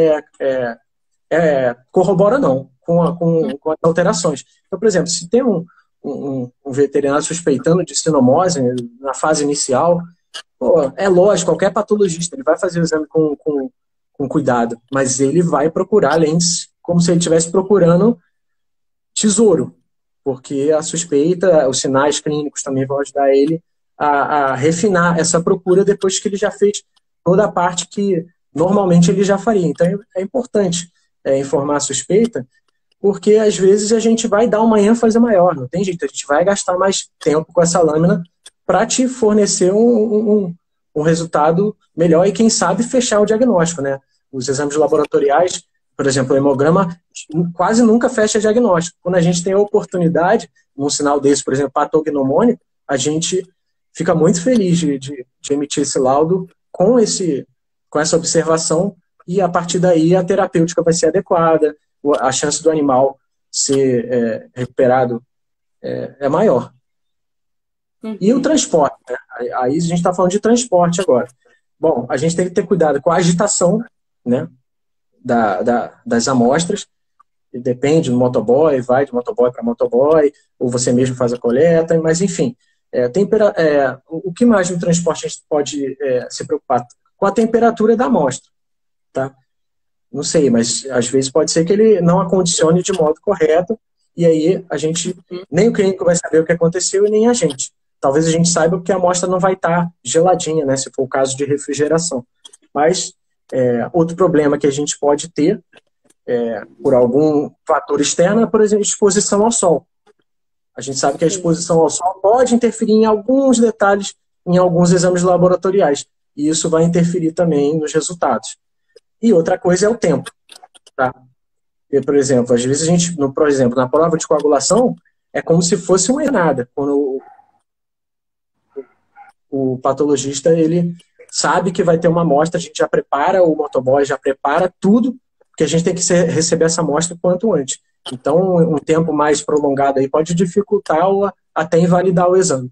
corrobora ou não com as alterações. Então, por exemplo, se tem um veterinário suspeitando de sinomose na fase inicial, é lógico, qualquer patologista ele vai fazer o exame com cuidado, mas ele vai procurar lentes como se ele estivesse procurando tesouro, porque a suspeita, os sinais clínicos também vão ajudar ele a refinar essa procura depois que ele já fez toda a parte que normalmente ele já faria. Então é importante informar a suspeita, porque às vezes a gente vai dar uma ênfase maior, não tem jeito, a gente vai gastar mais tempo com essa lâmina para te fornecer um resultado melhor e quem sabe fechar o diagnóstico, né? Os exames laboratoriais, por exemplo, o hemograma quase nunca fecha diagnóstico. Quando a gente tem a oportunidade, num sinal desse, por exemplo, patognomônico, a gente fica muito feliz de emitir esse laudo com essa observação, e a partir daí a terapêutica vai ser adequada, a chance do animal ser recuperado é maior. E o transporte, né? Aí a gente está falando de transporte agora. Bom, a gente tem que ter cuidado com a agitação, né, das amostras. Depende do motoboy, vai de motoboy para motoboy, ou você mesmo faz a coleta, mas enfim. O que mais no transporte a gente pode se preocupar? Com a temperatura da amostra. Tá? Não sei, mas às vezes pode ser que ele não acondicione de modo correto, e aí nem o clínico vai saber o que aconteceu e nem a gente. Talvez a gente saiba porque a amostra não vai estar geladinha, né, se for o caso de refrigeração. Mas outro problema que a gente pode ter por algum fator externo é, por exemplo, exposição ao sol. A gente sabe que a exposição ao sol pode interferir em alguns detalhes em alguns exames laboratoriais, e isso vai interferir também nos resultados. E outra coisa é o tempo. Tá? E, por exemplo, às vezes a gente, por exemplo, na prova de coagulação, é como se fosse uma nada. Quando o patologista ele sabe que vai ter uma amostra, a gente já prepara o motoboy, já prepara tudo, porque a gente tem que receber essa amostra quanto antes. Então, um tempo mais prolongado aí pode dificultar até invalidar o exame.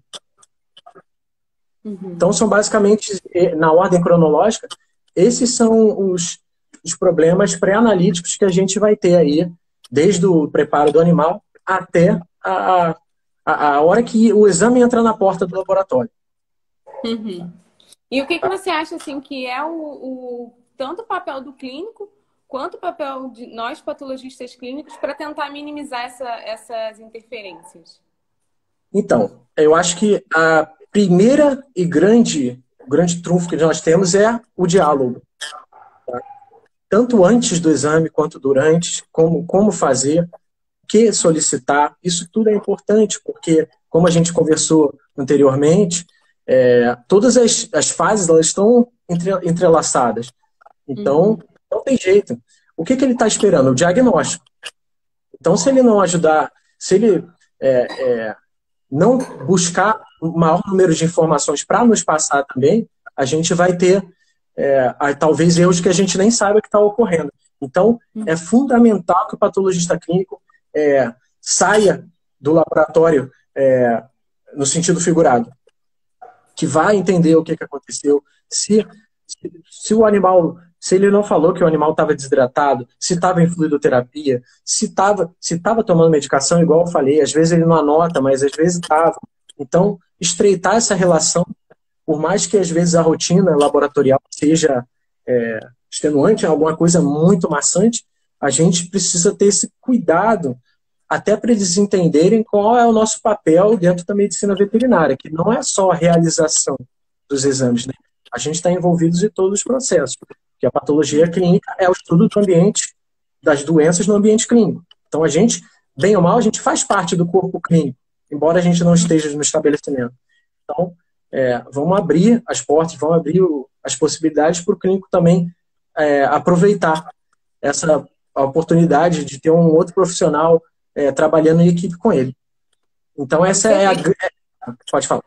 Então, são basicamente, na ordem cronológica, esses são os problemas pré-analíticos que a gente vai ter aí, desde o preparo do animal até a hora que o exame entra na porta do laboratório.
E o que você acha assim, que é tanto o papel do clínico quanto o papel de nós patologistas clínicos para tentar minimizar essas interferências?
Então, eu acho que a primeira e grande trunfo que nós temos é o diálogo. Tá? Tanto antes do exame quanto durante, como fazer, o que solicitar, isso tudo é importante, porque, como a gente conversou anteriormente, todas as fases elas estão entrelaçadas. Então, não tem jeito. O que ele está esperando? O diagnóstico. Então, se ele não ajudar, se ele não buscar o maior número de informações para nos passar também, a gente vai ter, talvez, erros que a gente nem saiba que está ocorrendo. Então, é fundamental que o patologista clínico saia do laboratório no sentido figurado, que vai entender o que aconteceu, se o animal, se ele não falou que o animal estava desidratado, se estava em fluidoterapia, se estava tomando medicação, igual eu falei, às vezes ele não anota, mas às vezes estava. Então, estreitar essa relação, por mais que às vezes a rotina laboratorial seja extenuante, alguma coisa muito maçante, a gente precisa ter esse cuidado até para eles entenderem qual é o nosso papel dentro da medicina veterinária, que não é só a realização dos exames, né? A gente está envolvido em todos os processos, porque a patologia clínica é o estudo do ambiente, das doenças no ambiente clínico. Então, a gente, bem ou mal, a gente faz parte do corpo clínico, embora a gente não esteja no estabelecimento. Então, vamos abrir as portas, vamos abrir as possibilidades para o clínico também aproveitar essa oportunidade de ter um outro profissional trabalhando em equipe com ele. Então, essa é a... Pode falar.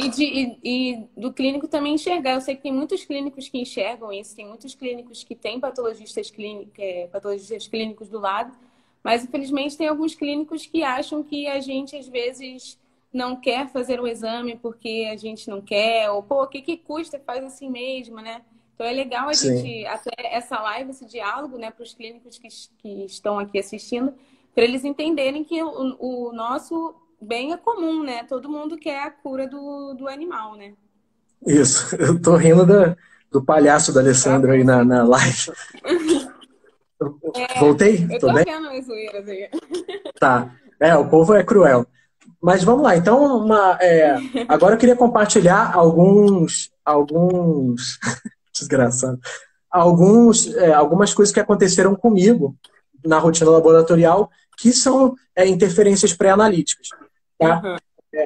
E do clínico também enxergar. Eu sei que tem muitos clínicos que enxergam isso, tem muitos clínicos que têm patologistas clínicos do lado, mas infelizmente tem alguns clínicos que acham que a gente às vezes não quer fazer o exame porque a gente não quer, ou pô, o que custa? Faz assim mesmo, né? Então é legal a gente, até essa live, esse diálogo, né, para os clínicos que estão aqui assistindo, para eles entenderem que o nosso bem é comum, né? Todo mundo quer a cura do animal, né?
Isso. Eu tô rindo do palhaço da Alessandra aí na live. Voltei?
Eu
tô
tô
bem?
vendo as zoeiras aí.
Tá. O povo é cruel. Mas vamos lá. Então, agora eu queria compartilhar alguns desgraçado. Algumas coisas que aconteceram comigo na rotina laboratorial que são interferências pré-analíticas. Tá?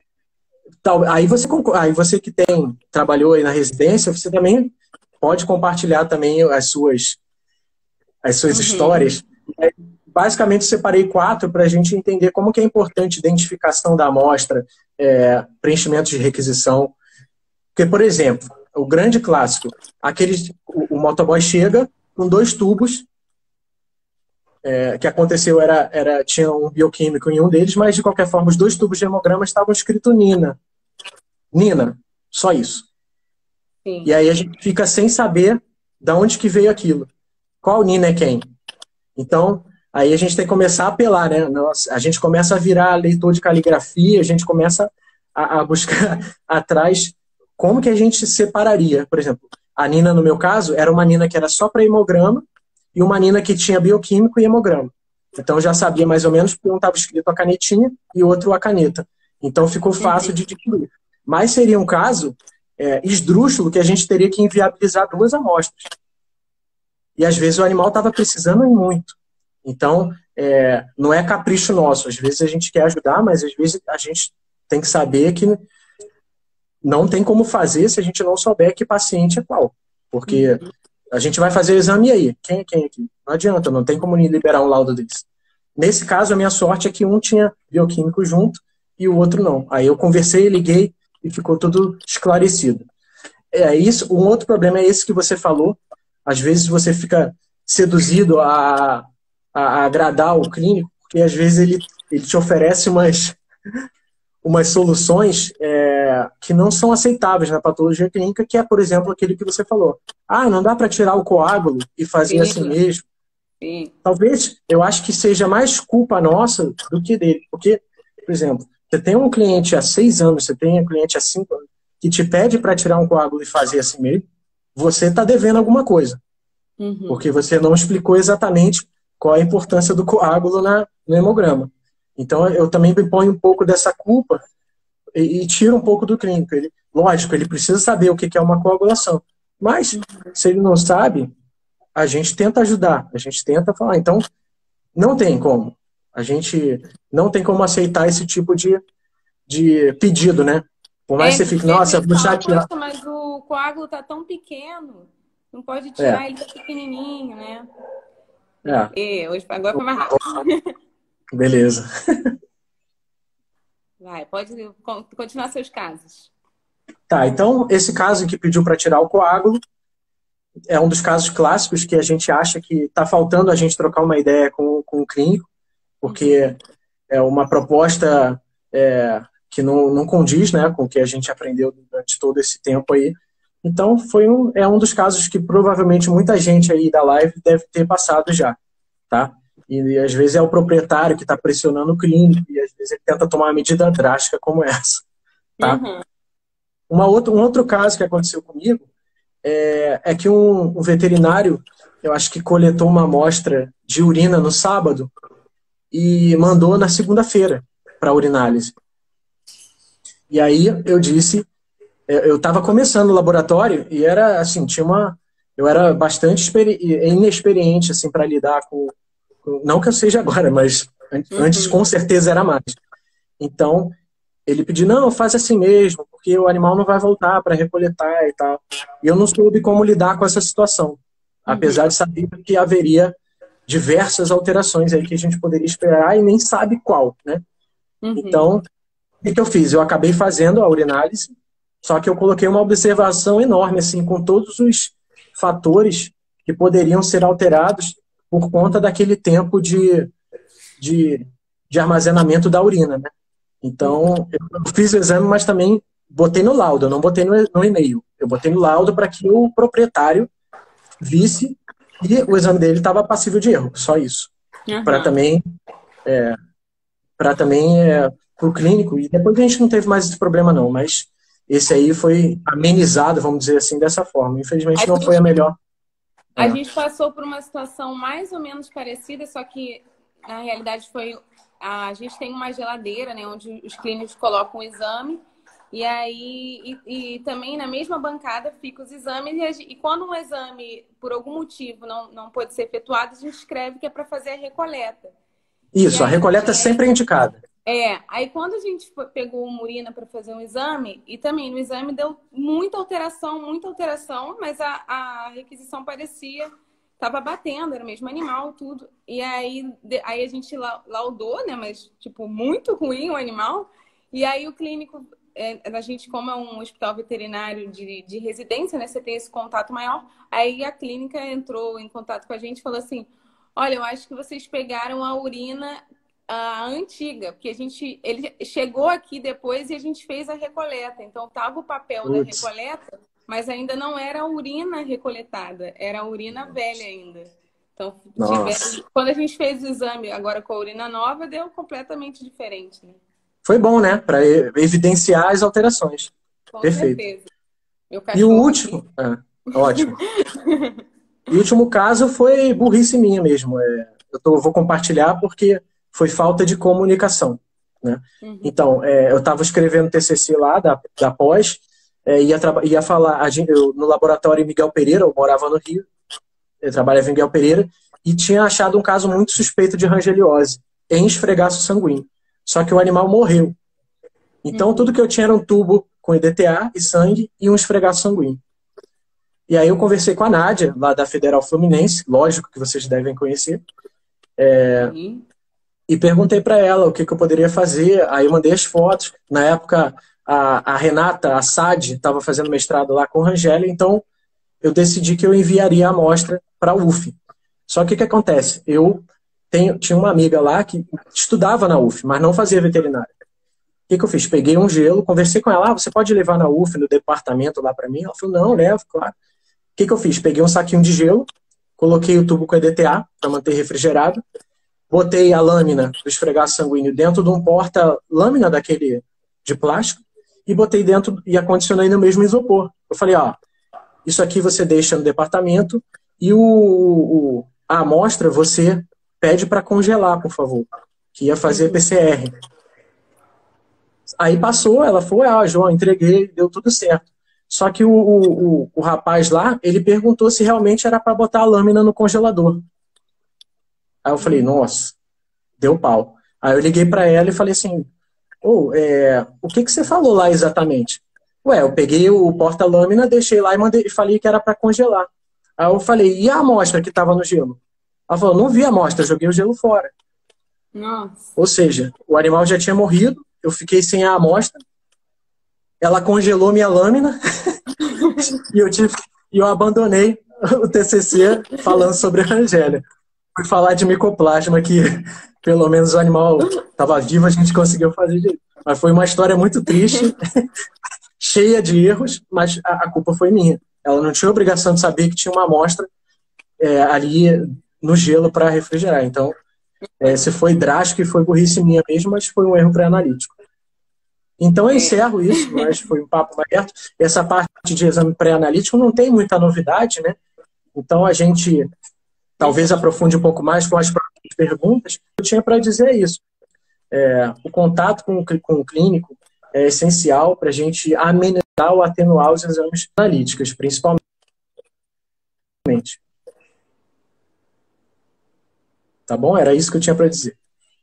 Aí você que trabalhou aí na residência, você também pode compartilhar também as suas histórias. Basicamente, separei 4 para a gente entender como que é importante a identificação da amostra, preenchimento de requisição. Porque, por exemplo, o grande clássico, o motoboy chega com 2 tubos, que aconteceu tinha um bioquímico em um deles, mas de qualquer forma os 2 tubos de hemograma estavam escrito Nina. Nina, só isso.
Sim.
E aí a gente fica sem saber de onde que veio aquilo. Qual Nina é quem? Então, aí a gente tem que começar a apelar, né? A gente começa a virar leitor de caligrafia, a gente começa a buscar atrás como que a gente separaria. Por exemplo, a Nina, no meu caso, era uma Nina que era só para hemograma e uma Nina que tinha bioquímico e hemograma. Então, eu já sabia mais ou menos porque um estava escrito a canetinha e o outro a caneta. Então, ficou fácil de diluir. Mas seria um caso esdrúxulo que a gente teria que inviabilizar 2 amostras. E, às vezes, o animal estava precisando muito. Então, não é capricho nosso. Às vezes, a gente quer ajudar, mas, às vezes, a gente tem que saber que não tem como fazer se a gente não souber que paciente é qual. Porque a gente vai fazer o exame aí. Quem é quem aqui? Não adianta, não tem como liberar um laudo desse. Nesse caso, a minha sorte é que um tinha bioquímico junto e o outro não. Aí eu conversei, liguei e ficou tudo esclarecido. Um outro problema é esse que você falou. Às vezes você fica seduzido a agradar o clínico, porque às vezes ele te oferece umas soluções que não são aceitáveis na patologia clínica, que é, por exemplo, aquele que você falou. Ah, não dá para tirar o coágulo e fazer assim
Sim,
mesmo.
sim.
Talvez, eu acho que seja mais culpa nossa do que dele. Porque, por exemplo, você tem um cliente há 6 anos, você tem um cliente há 5 anos, que te pede para tirar um coágulo e fazer assim mesmo, você está devendo alguma coisa.
Uhum.
Porque você não explicou exatamente qual a importância do coágulo no hemograma. Então, eu também me ponho um pouco dessa culpa e tiro um pouco do clínico. Lógico, ele precisa saber o que é uma coagulação. Mas, se ele não sabe, a gente tenta ajudar, a gente tenta falar. Então, não tem como. A gente não tem como aceitar esse tipo de pedido, né? Por mais que você fique,
Às
nossa, eu
vezes
vou
fala,
chatear.
poxa, mas o coágulo tá tão pequeno, não pode
É,
tirar, ele tá pequenininho, né?
é,
E hoje, agora foi mais rápido.
beleza.
Vai, pode continuar seus casos.
Tá, então, esse caso que pediu para tirar o coágulo é um dos casos clássicos que a gente acha que está faltando a gente trocar uma ideia com o clínico, porque é uma proposta que não condiz, né, com o que a gente aprendeu durante todo esse tempo aí. Então, é um dos casos que provavelmente muita gente aí da live deve ter passado já, tá? E às vezes é o proprietário que está pressionando o clínico e às vezes ele tenta tomar uma medida drástica como essa, tá?
Uhum.
Um outro caso que aconteceu comigo é que um veterinário, eu acho que coletou uma amostra de urina no sábado e mandou na segunda-feira para urinálise. E aí eu disse, eu estava começando o laboratório e era assim, eu era bastante inexperiente assim para lidar não que eu seja agora, mas antes
Uhum.
com certeza era mais. Então ele pediu, não, faz assim mesmo, porque o animal não vai voltar para recoletar e tal. E eu não soube como lidar com essa situação,
Uhum.
apesar de saber que haveria diversas alterações aí que a gente poderia esperar e nem sabe qual, né?
Uhum.
Então, o que eu fiz? Eu acabei fazendo a urinálise, só que eu coloquei uma observação enorme, assim, com todos os fatores que poderiam ser alterados por conta daquele tempo de, de armazenamento da urina, né?
Uhum.
Então, eu fiz o exame, mas também botei no laudo, eu não botei no e-mail. Eu botei no laudo para que o proprietário visse e o exame dele estava passível de erro, só isso. Para
Uhum.
também, para o clínico, e depois a gente não teve mais esse problema não, mas esse aí foi amenizado, vamos dizer assim, dessa forma.
A
Infelizmente não foi a
gente,
melhor.
a
É.
gente passou por uma situação mais ou menos parecida, só que na realidade foi. A gente tem uma geladeira, né, onde os clínicos colocam o exame, e aí e também na mesma bancada ficam os exames, e quando um exame, por algum motivo, não pode ser efetuado, a gente escreve que é para fazer a recoleta. E
Isso, a
aí
recoleta sempre é indicada.
aí quando a gente pegou uma urina para fazer um exame, e também no exame deu muita alteração, mas a requisição parecia, tava batendo, era o mesmo animal, tudo. E aí a gente laudou, né, mas tipo, muito ruim o animal. E aí o clínico, a gente, como é um hospital veterinário de residência, né, você tem esse contato maior, aí a clínica entrou em contato com a gente e falou assim, olha, eu acho que vocês pegaram a urina a antiga, porque ele chegou aqui depois e a gente fez a recoleta. Então tava o papel da
Putz,
recoleta, mas ainda não era a urina recoletada, era a urina velha ainda. Então,
nossa.
quando a gente fez o exame agora com a urina nova, deu completamente diferente, né?
Foi bom, né? Para evidenciar as alterações.
Com
Perfeito.
certeza. Meu
E o
cachorro aqui.
último, ótimo. E o último caso foi burrice minha mesmo. Vou compartilhar porque foi falta de comunicação, né?
Uhum.
Então, eu estava escrevendo TCC lá da pós, ia falar no laboratório Miguel Pereira, eu morava no Rio, eu trabalhava em Miguel Pereira, e tinha achado um caso muito suspeito de rangeliose em esfregaço sanguíneo. Só que o animal morreu. Então, tudo
Uhum.
que eu tinha era um tubo com EDTA e sangue e um esfregaço sanguíneo. E aí eu conversei com a Nádia, lá da Federal Fluminense, lógico que vocês devem conhecer,
Sim.
e perguntei para ela o que eu poderia fazer. Aí eu mandei as fotos. Na época, a Renata Assad estava fazendo mestrado lá com o Rangel, então eu decidi que eu enviaria a amostra para a UF. Só que o que acontece? Tinha uma amiga lá que estudava na UF, mas não fazia veterinária. que eu fiz? Peguei um gelo, conversei com ela, você pode levar na UF, no departamento lá para mim? Ela falou, não, levo, claro. O que eu fiz? Peguei um saquinho de gelo, coloquei o tubo com EDTA para manter refrigerado, botei a lâmina do esfregaço sanguíneo dentro de um porta-lâmina daquele de plástico e botei dentro e acondicionei no mesmo isopor. Eu falei, isso aqui você deixa no departamento e a amostra você pede para congelar, por favor, que ia fazer PCR. Aí passou, ela foi, João, entreguei, deu tudo certo. Só que o rapaz lá, ele perguntou se realmente era para botar a lâmina no congelador. Aí eu falei, nossa, deu pau. Aí eu liguei para ela e falei assim, o que você falou lá exatamente? Eu peguei o porta-lâmina, deixei lá e falei que era para congelar. Aí eu falei, e a amostra que estava no gelo? Ela falou, não vi a amostra, joguei o gelo fora.
Nossa.
Ou seja, o animal já tinha morrido, eu fiquei sem a amostra, ela congelou minha lâmina e eu abandonei o TCC falando sobre a Angélia. Fui falar de micoplasma, que pelo menos o animal estava vivo, a gente conseguiu fazer direito. Mas foi uma história muito triste, cheia de erros, mas a culpa foi minha. Ela não tinha obrigação de saber que tinha uma amostra ali no gelo para refrigerar. Então, se foi drástico e foi burrice minha mesmo, mas foi um erro pré-analítico. Então eu encerro isso, mas foi um papo aberto. Essa parte de exame pré-analítico não tem muita novidade, né? Então a gente talvez aprofunde um pouco mais com as próprias perguntas. Eu tinha para dizer isso. O contato com o clínico é essencial para a gente amenizar ou atenuar os exames analíticos, principalmente. Tá bom? Era isso que eu tinha para dizer.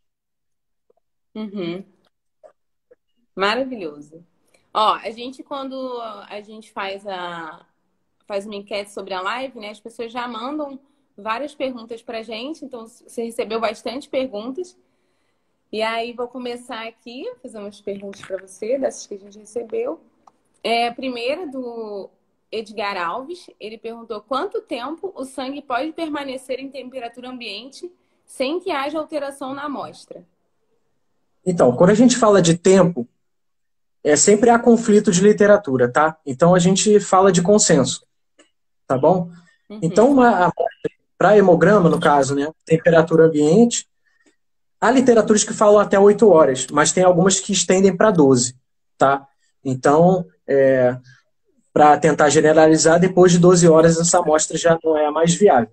Uhum. Maravilhoso. A gente, quando a gente faz uma enquete sobre a live, né? As pessoas já mandam várias perguntas pra gente, então você recebeu bastante perguntas. E aí vou começar aqui, fazer umas perguntas para você, dessas que a gente recebeu. Primeira do Edgar Alves, ele perguntou quanto tempo o sangue pode permanecer em temperatura ambiente sem que haja alteração na amostra?
Então, quando a gente fala de tempo, sempre há conflito de literatura, tá? Então a gente fala de consenso, tá bom?
Uhum.
Então, para hemograma, no caso, né, temperatura ambiente, há literaturas que falam até 8 horas, mas tem algumas que estendem para 12, tá? Então, para tentar generalizar, depois de 12 horas essa amostra já não é a mais viável.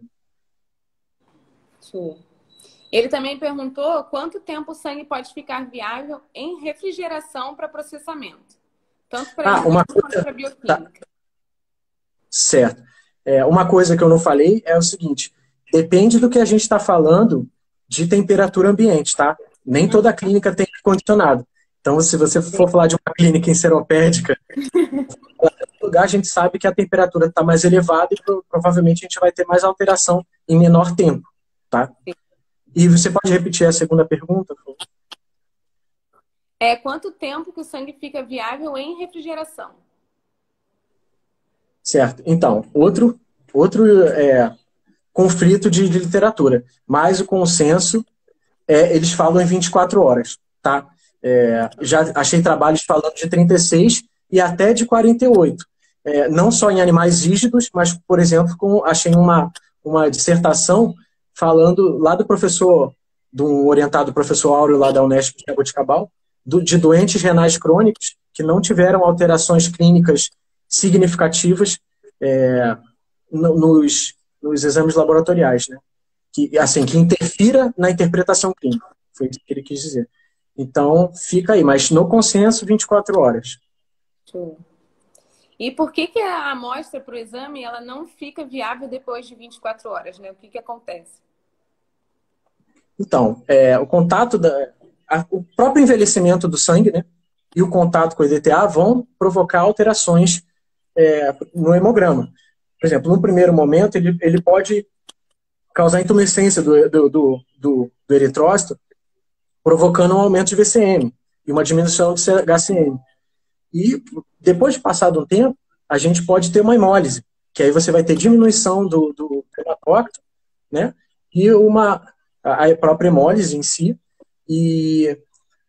Sim. Ele também perguntou quanto tempo o sangue pode ficar viável em refrigeração para processamento. Tanto para quanto para bioquímica.
Tá. Certo. Uma coisa que eu não falei é o seguinte, depende do que a gente está falando de temperatura ambiente, tá? Nem toda clínica tem ar-condicionado. Então, se você for falar de uma clínica enceropédica, no lugar a gente sabe que a temperatura está mais elevada e provavelmente a gente vai ter mais alteração em menor tempo, tá? E você pode repetir a segunda pergunta, por favor?
Quanto tempo que o sangue fica viável em refrigeração?
Certo. Então, outro conflito de literatura. Mas o consenso, eles falam em 24 horas, tá? Já achei trabalhos falando de 36 e até de 48. Não só em animais rígidos, mas, por exemplo, achei uma dissertação falando lá do orientado professor Áureo lá da Unesp de Jaboticabal, de doentes renais crônicos que não tiveram alterações clínicas significativas nos exames laboratoriais, né? Que interfira na interpretação clínica. Foi isso que ele quis dizer. Então, fica aí. Mas no consenso, 24 horas.
Sim. E por que a amostra para o exame ela não fica viável depois de 24 horas, né? O que acontece?
Então, o contato, o próprio envelhecimento do sangue, né? E o contato com o EDTA vão provocar alterações no hemograma. Por exemplo, no primeiro momento, ele pode causar intumescência do eritrócito, provocando um aumento de VCM e uma diminuição de HCM. E depois de passado um tempo, a gente pode ter uma hemólise, que aí você vai ter diminuição do hematócrito, né? E a própria hemólise em si. E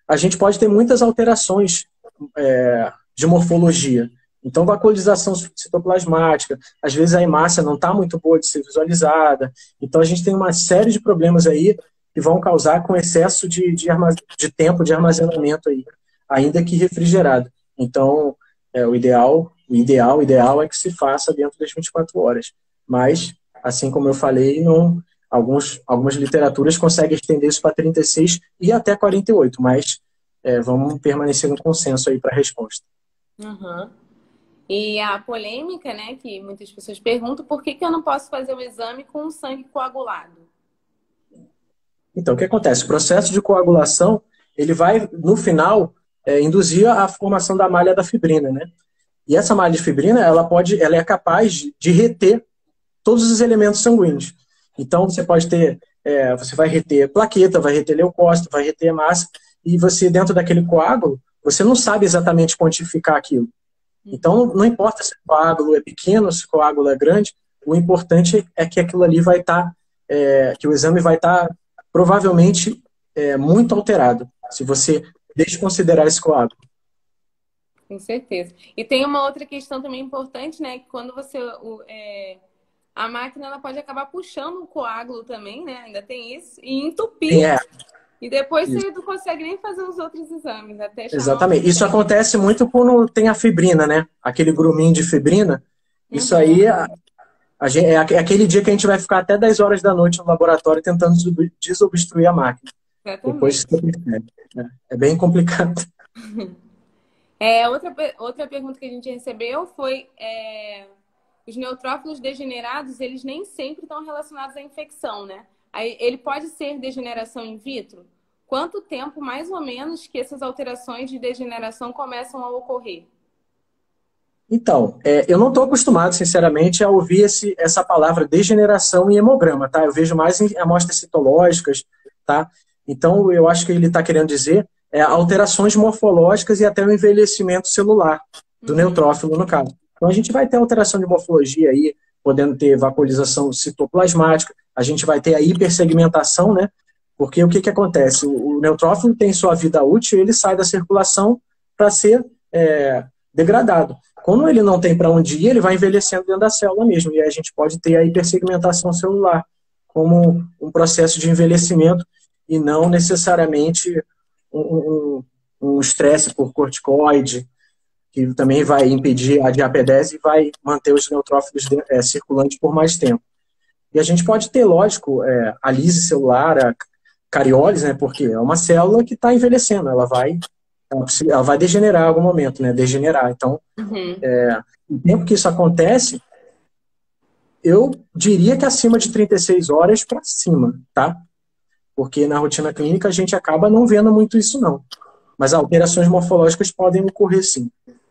a gente pode ter muitas alterações de morfologia. Então, vascularização citoplasmática, às vezes a hemácia não está muito boa de ser visualizada. Então, a gente tem uma série de problemas aí que vão causar com excesso de tempo de armazenamento aí, ainda que refrigerado. Então, o ideal é que se faça dentro das 24 horas. Mas, assim como eu falei, algumas literaturas conseguem estender isso para 36 e até 48, mas vamos permanecer no consenso aí para a resposta.
Uhum. E a polêmica, né, que muitas pessoas perguntam, por que eu não posso fazer o exame com o sangue coagulado?
Então, o que acontece? O processo de coagulação, ele vai, no final, induzir a formação da malha da fibrina, né? E essa malha de fibrina, ela é capaz de reter todos os elementos sanguíneos. Então, você pode ter, você vai reter plaqueta, vai reter leucócito, vai reter hemácia, e você, dentro daquele coágulo, você não sabe exatamente quantificar aquilo. Então, não importa se o coágulo é pequeno, se o coágulo é grande, o importante é que aquilo ali vai estar, que o exame vai estar provavelmente muito alterado, se você desconsiderar esse coágulo.
Com certeza. E tem uma outra questão também importante, né? Que quando você... a máquina ela pode acabar puxando o coágulo também, né? Ainda tem isso. E entupir. E depois você não consegue nem fazer os outros exames.
Exatamente. Isso acontece muito quando tem a fibrina, né? Aquele gruminho de fibrina. Isso aí é aquele dia que a gente vai ficar até 10 horas da noite no laboratório tentando desobstruir a máquina.
Exatamente.
Depois você percebe. É bem complicado.
Outra pergunta que a gente recebeu foi... os neutrófilos degenerados, eles nem sempre estão relacionados à infecção, né? Aí, ele pode ser degeneração in vitro? Quanto tempo, mais ou menos, que essas alterações de degeneração começam a ocorrer?
Então, eu não estou acostumado, sinceramente, a ouvir essa palavra degeneração em hemograma, tá? Eu vejo mais em amostras citológicas, tá? Então, eu acho que ele está querendo dizer alterações morfológicas e até o envelhecimento celular do neutrófilo, no caso. Então, a gente vai ter alteração de morfologia aí, podendo ter vascularização citoplasmática, a gente vai ter a hipersegmentação, né? Porque o que acontece? O neutrófilo tem sua vida útil, ele sai da circulação para ser degradado. Quando ele não tem para onde ir, ele vai envelhecendo dentro da célula mesmo, e aí a gente pode ter a hipersegmentação celular como um processo de envelhecimento e não necessariamente um estresse por corticoide, que também vai impedir a diapedese e vai manter os neutrófilos circulantes por mais tempo. E a gente pode ter, lógico, a lise celular, a cariólise, né, porque é uma célula que está envelhecendo, ela vai degenerar em algum momento, né, degenerar. Então, no tempo que isso acontece, eu diria que acima de 36 horas para cima, tá? Porque na rotina clínica a gente acaba não vendo muito isso, não. Mas alterações morfológicas podem ocorrer, sim.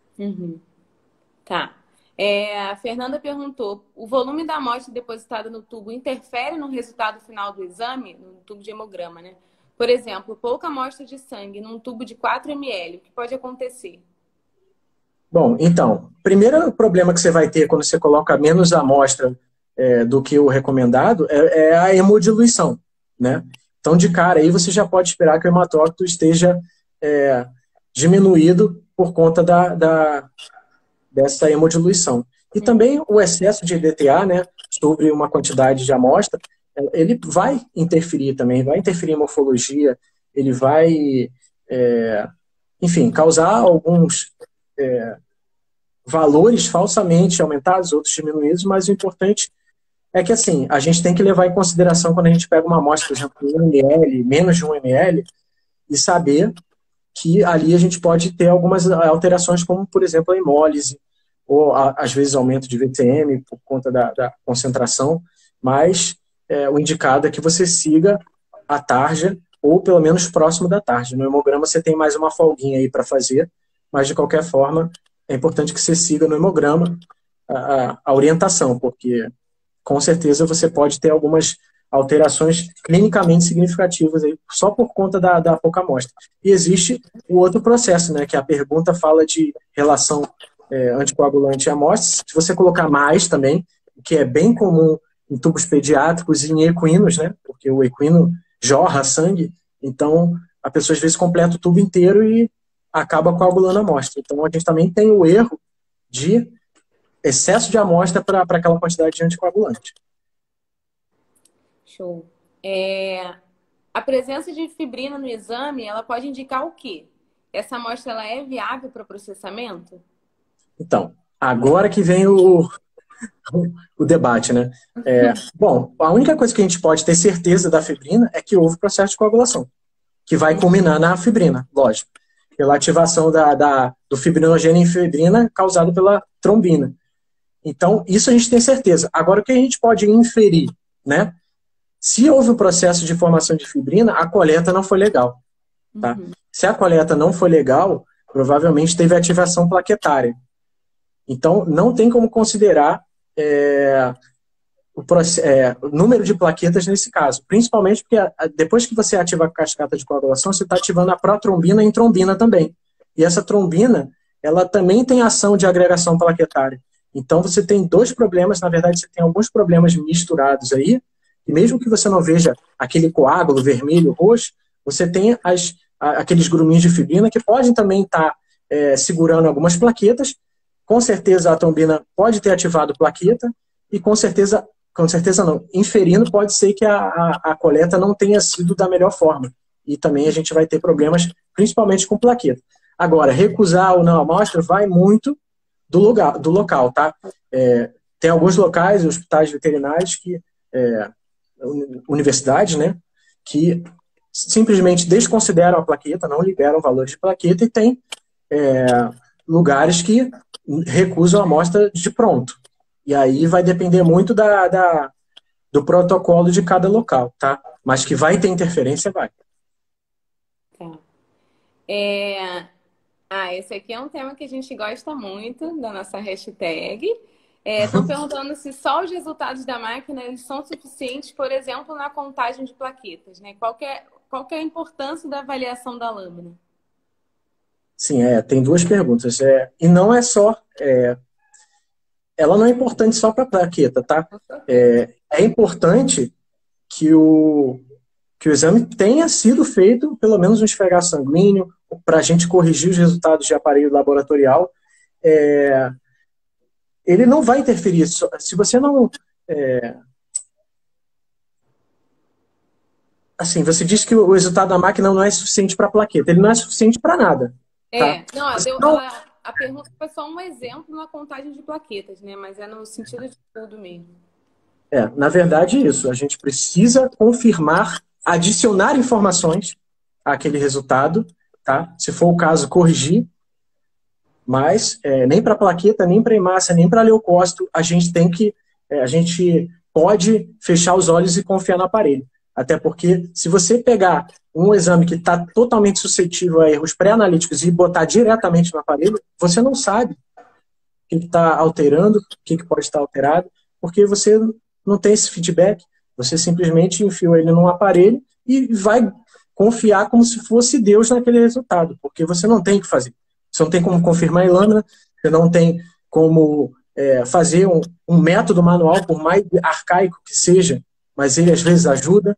Tá. A Fernanda perguntou, o volume da amostra depositada no tubo interfere no resultado final do exame, no tubo de hemograma, né? Por exemplo, pouca amostra de sangue num tubo de 4 ml, o que pode acontecer?
Bom, então, primeiro problema que você vai ter quando você coloca menos amostra do que o recomendado é a hemodiluição, né? Então, de cara, aí você já pode esperar que o hematócrito esteja diminuído por conta dessa hemodiluição. E também o excesso de EDTA, né, sobre uma quantidade de amostra, ele vai interferir também, vai interferir em morfologia, ele vai, enfim, causar alguns valores falsamente aumentados, outros diminuídos, mas o importante é que, assim, a gente tem que levar em consideração quando a gente pega uma amostra, por exemplo, de 1 ml, menos de 1 ml, e saber que ali a gente pode ter algumas alterações, como, por exemplo, a hemólise, ou às vezes aumento de VTM por conta da concentração, mas o indicado é que você siga a tarja, ou pelo menos próximo da tarja. No hemograma você tem mais uma folguinha aí para fazer, mas de qualquer forma é importante que você siga no hemograma a orientação, porque com certeza você pode ter algumas alterações clinicamente significativas aí, só por conta da pouca amostra. E existe o outro processo, né, que a pergunta fala de relação anticoagulante e amostra. Se você colocar mais também, que é bem comum em tubos pediátricos e em equinos, né, porque o equino jorra sangue, então a pessoa às vezes completa o tubo inteiro e acaba coagulando a amostra. Então a gente também tem o erro de excesso de amostra para aquela quantidade de anticoagulante.
Show. A presença de fibrina no exame, ela pode indicar o quê? Essa amostra ela é viável para processamento?
Então, agora que vem o debate, né? Bom, a única coisa que a gente pode ter certeza da fibrina é que houve processo de coagulação, que vai culminar na fibrina, lógico, pela ativação do fibrinogênio em fibrina causado pela trombina. Então, isso a gente tem certeza. Agora, o que a gente pode inferir, né? Se houve um processo de formação de fibrina, a coleta não foi legal. Tá? Se a coleta não foi legal, provavelmente teve ativação plaquetária. Então, não tem como considerar o número de plaquetas nesse caso. Principalmente porque depois que você ativa a cascata de coagulação, você está ativando a protrombina em trombina também. E essa trombina, ela também tem ação de agregação plaquetária. Então, você tem dois problemas. Na verdade, você tem alguns problemas misturados aí. E mesmo que você não veja aquele coágulo vermelho, roxo, você tem aqueles gruminhos de fibrina que podem também estar segurando algumas plaquetas. Com certeza a trombina pode ter ativado plaqueta e com certeza não, inferindo pode ser que a coleta não tenha sido da melhor forma. E também a gente vai ter problemas, principalmente com plaqueta. Agora, recusar ou não a amostra vai muito do local, tá? Tem alguns locais, hospitais veterinários, universidades, né, que simplesmente desconsideram a plaqueta, não liberam valores de plaqueta e tem lugares que recusam a amostra de pronto. E aí vai depender muito do protocolo de cada local, tá? Mas que vai ter interferência, vai.
Tá. Esse aqui é um tema que a gente gosta muito da nossa hashtag. Estão perguntando se só os resultados da máquina eles são suficientes, por exemplo, na contagem de plaquetas, né? Qual que é a importância da avaliação da lâmina?
Sim, tem duas perguntas. E não é só... ela não é importante só para a plaqueta, tá? É importante que o exame tenha sido feito, pelo menos um esfregar sanguíneo, para a gente corrigir os resultados de aparelho laboratorial. Ele não vai interferir. Se você não... assim, você diz que o resultado da máquina não é suficiente para a plaqueta. Ele não é suficiente para nada. Tá?
A pergunta foi só um exemplo na contagem de plaquetas, né? Mas é no sentido de tudo mesmo.
Na verdade, isso. A gente precisa confirmar, adicionar informações àquele resultado, tá? Se for o caso, corrigir. Mas nem para plaqueta, nem para hemácia, nem para leucócito, a gente pode fechar os olhos e confiar no aparelho. Até porque, se você pegar um exame que está totalmente suscetível a erros pré-analíticos e botar diretamente no aparelho, você não sabe o que está alterando, o que pode estar alterado, porque você não tem esse feedback. Você simplesmente enfiou ele num aparelho e vai confiar como se fosse Deus naquele resultado, porque você não tem o que fazer. Você não tem como confirmar em lâmina, você não tem como fazer um método manual, por mais arcaico que seja, mas ele às vezes ajuda.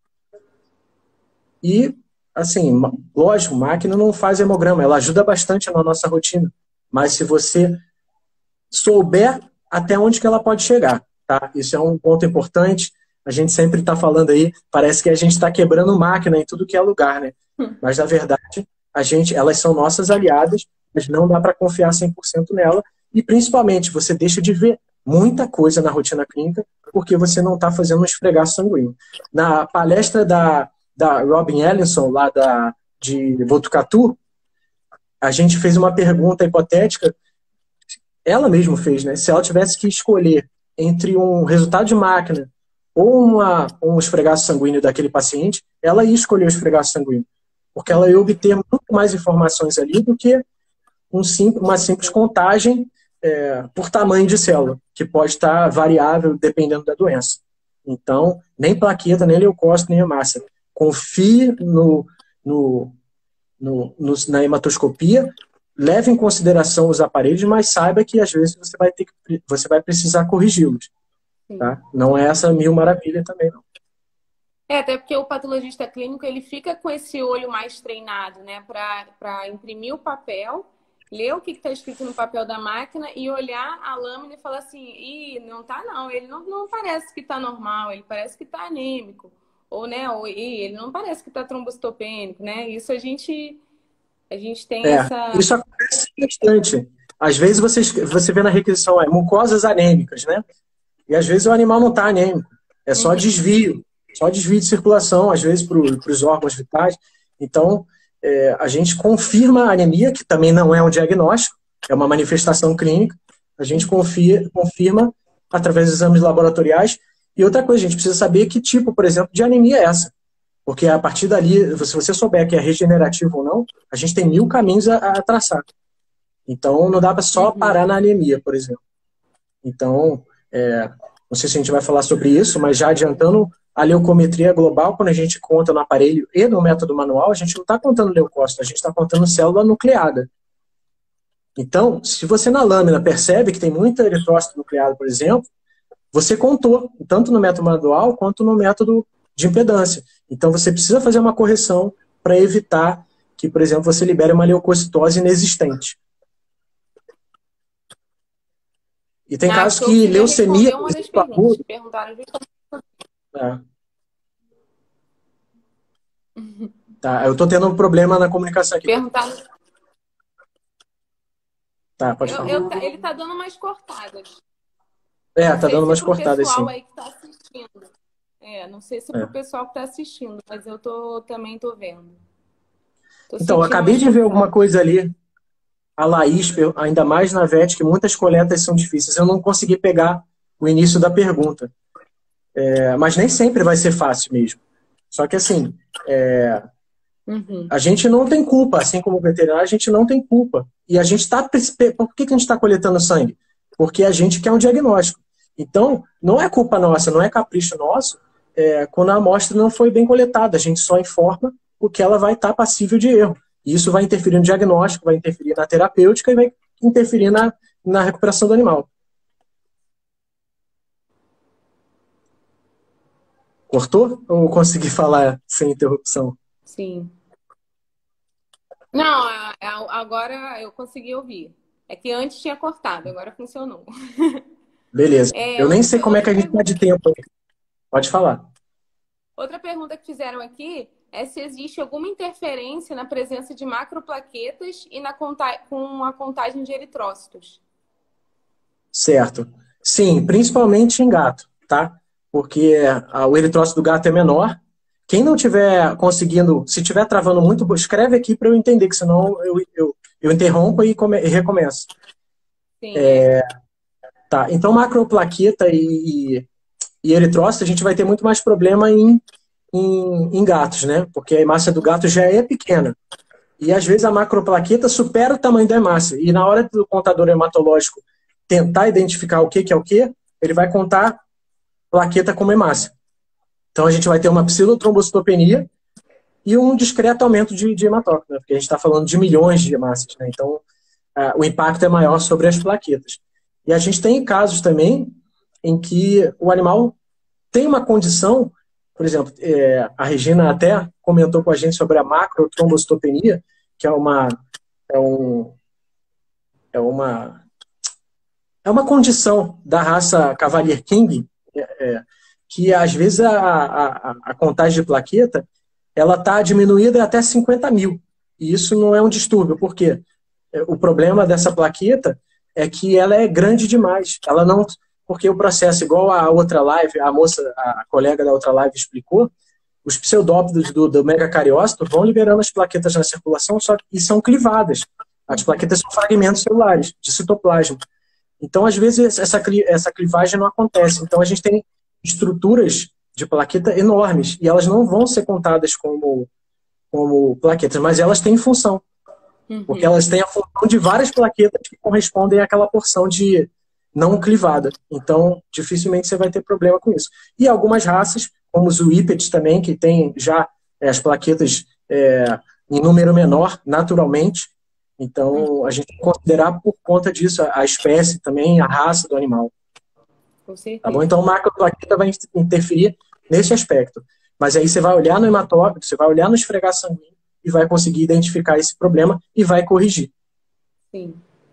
E, assim, lógico, máquina não faz hemograma, ela ajuda bastante na nossa rotina. Mas se você souber até onde que ela pode chegar, tá? Isso é um ponto importante. A gente sempre está falando aí, parece que a gente está quebrando máquina em tudo que é lugar, né? Mas, na verdade, elas são nossas aliadas, mas não dá para confiar 100% nela. E, principalmente, você deixa de ver muita coisa na rotina clínica porque você não está fazendo um esfregaço sanguíneo. Na palestra da Robin Ellenson, lá de Botucatu, a gente fez uma pergunta hipotética, ela mesma fez, né? Se ela tivesse que escolher entre um resultado de máquina ou um esfregaço sanguíneo daquele paciente, ela ia escolher o esfregaço sanguíneo, porque ela ia obter muito mais informações ali do que uma simples contagem por tamanho de célula, que pode estar variável dependendo da doença. Então, nem plaqueta, nem leucócito, nem hemácia. Confie na hematoscopia, leve em consideração os aparelhos, mas saiba que às vezes você vai precisar corrigi-los. Tá? Não é essa mil maravilha também, não.
Até porque o patologista clínico ele fica com esse olho mais treinado, né, para imprimir o papel, ler o que está escrito no papel da máquina e olhar a lâmina e falar assim, ih, não tá não, ele não parece que tá normal, ele parece que tá anêmico, ou né, ou ele não parece que tá trombocitopênico, né? Isso a gente tem essa.
Isso acontece bastante. Às vezes você vê na requisição mucosas anêmicas, né? E às vezes o animal não está anêmico. É só desvio de circulação, às vezes para os órgãos vitais. Então, a gente confirma a anemia, que também não é um diagnóstico, é uma manifestação clínica. A gente confirma através dos exames laboratoriais. E outra coisa, a gente precisa saber que tipo, por exemplo, de anemia é essa. Porque a partir dali, se você souber que é regenerativo ou não, a gente tem 1000 caminhos a traçar. Então, não dá para só parar na anemia, por exemplo. Então, não sei se a gente vai falar sobre isso, mas já adiantando, a leucometria global, quando a gente conta no aparelho e no método manual, a gente não está contando leucócito, a gente está contando célula nucleada. Então, se você na lâmina percebe que tem muita eritrócito nucleado, por exemplo, você contou, tanto no método manual quanto no método de impedância. Então, você precisa fazer uma correção para evitar que, por exemplo, você libere uma leucocitose inexistente. E tem casos que leucemia...
Uma das perguntas, perguntaram justamente.
Tá, eu estou tendo um problema na comunicação aqui.
Perguntaram...
Tá, pode falar.
Ele está dando umas cortadas.
Tá dando umas cortadas, sim.
Aí que tá assistindo. Não sei se é pro pessoal que está assistindo, mas eu também estou vendo.
Então, eu acabei de ver alguma coisa ali. A Laís, ainda mais na VET, que muitas coletas são difíceis. Eu não consegui pegar o início da pergunta. Mas nem sempre vai ser fácil mesmo. Só que, assim, a gente não tem culpa. Assim como veterinário, a gente não tem culpa. E a gente está... Por que a gente está coletando sangue? Porque a gente quer um diagnóstico. Então, não é culpa nossa, não é capricho nosso quando a amostra não foi bem coletada. A gente só informa porque ela vai estar passível de erro. E isso vai interferir no diagnóstico, vai interferir na terapêutica e vai interferir na recuperação do animal. Cortou? Ou consegui falar sem interrupção?
Sim. Não, agora eu consegui ouvir. É que antes tinha cortado, agora funcionou.
Beleza. Eu nem sei como é que a gente está de tempo. Pode falar.
Outra pergunta que fizeram aqui é se existe alguma interferência na presença de macroplaquetas e com a contagem de eritrócitos.
Certo. Sim, principalmente em gato, tá? Porque o eritrócito do gato é menor. Quem não tiver conseguindo, se estiver travando muito, escreve aqui para eu entender, que senão eu interrompo e recomeço.
Sim.
Tá, então macroplaqueta e eritrócito, a gente vai ter muito mais problema em gatos, né? Porque a hemácia do gato já é pequena. E às vezes a macroplaqueta supera o tamanho da hemácia. E na hora do contador hematológico tentar identificar o que é o que, ele vai contar plaqueta como hemácia. Então a gente vai ter uma pseudotrombocitopenia e um discreto aumento de hematócrito, né? Porque a gente está falando de milhões de hemácias, né? Então o impacto é maior sobre as plaquetas. E a gente tem casos também em que o animal tem uma condição, por exemplo, a Regina até comentou com a gente sobre a macrotrombocitopenia, que é uma condição da raça Cavalier King, que às vezes a contagem de plaqueta ela está diminuída até 50 mil. E isso não é um distúrbio, porque o problema dessa plaqueta é que ela é grande demais. Ela não, porque o processo, igual a outra live, a colega da outra live explicou, os pseudópodos do megacariócito vão liberando as plaquetas na circulação e são clivadas. As plaquetas são fragmentos celulares de citoplasma. Então, às vezes, essa clivagem não acontece. Então, a gente tem estruturas de plaqueta enormes e elas não vão ser contadas como plaquetas, mas elas têm função. Porque elas têm a função de várias plaquetas que correspondem àquela porção de não clivada. Então, dificilmente você vai ter problema com isso. E algumas raças, como os whippets também, que tem já as plaquetas em número menor, naturalmente. Então, a gente tem que considerar por conta disso a espécie também, a raça do animal.
Com certeza.
Tá bom? Então, a macroplaqueta vai interferir nesse aspecto. Mas aí você vai olhar no hematócrito, você vai olhar no esfregar sanguíneo e vai conseguir identificar esse problema e vai corrigir.
Sim.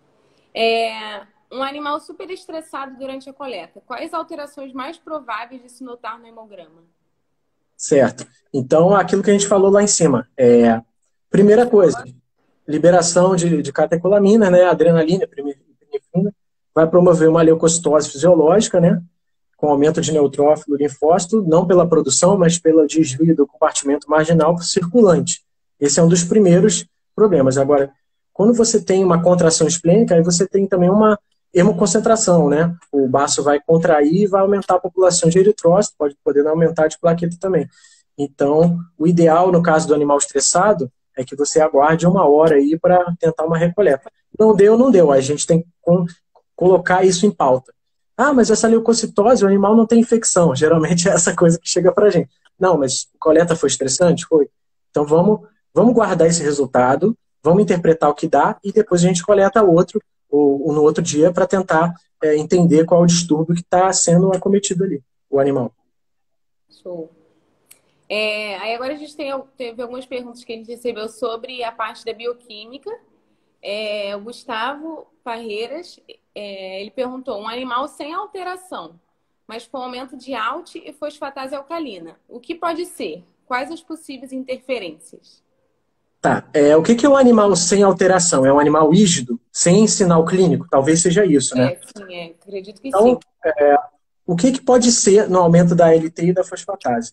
Um animal super estressado durante a coleta. Quais alterações mais prováveis de se notar no hemograma?
Certo. Então, aquilo que a gente falou lá em cima. Primeira coisa, liberação de catecolamina, né? Adrenalina, epinefrina, vai promover uma leucocitose fisiológica, né? Com aumento de neutrófilo e linfócito, não pela produção, mas pelo desvio do compartimento marginal circulante. Esse é um dos primeiros problemas. Agora, quando você tem uma contração esplênica, aí você tem também uma hemoconcentração, né? O baço vai contrair e vai aumentar a população de eritrócito, pode poder aumentar de plaqueta também. Então, o ideal, no caso do animal estressado, é que você aguarde 1 hora aí para tentar uma recoleta. Não deu, não deu. A gente tem que colocar isso em pauta. Ah, mas essa leucocitose, o animal não tem infecção. Geralmente é essa coisa que chega para a gente. Não, mas a coleta foi estressante? Foi. Então vamos guardar esse resultado, vamos interpretar o que dá e depois a gente coleta outro ou no outro dia para tentar entender qual é o distúrbio que está sendo acometido ali, o animal.
Show. Aí agora a gente teve algumas perguntas que a gente recebeu sobre a parte da bioquímica. O Gustavo Parreiras, ele perguntou: um animal sem alteração, mas com aumento de ALT e fosfatase alcalina, o que pode ser? Quais as possíveis interferências?
Tá. O que é um animal sem alteração? É um animal rígido, sem sinal clínico? Talvez seja isso, né?
Sim, acredito que
então,
sim.
O que pode ser no aumento da ALT e da fosfatase?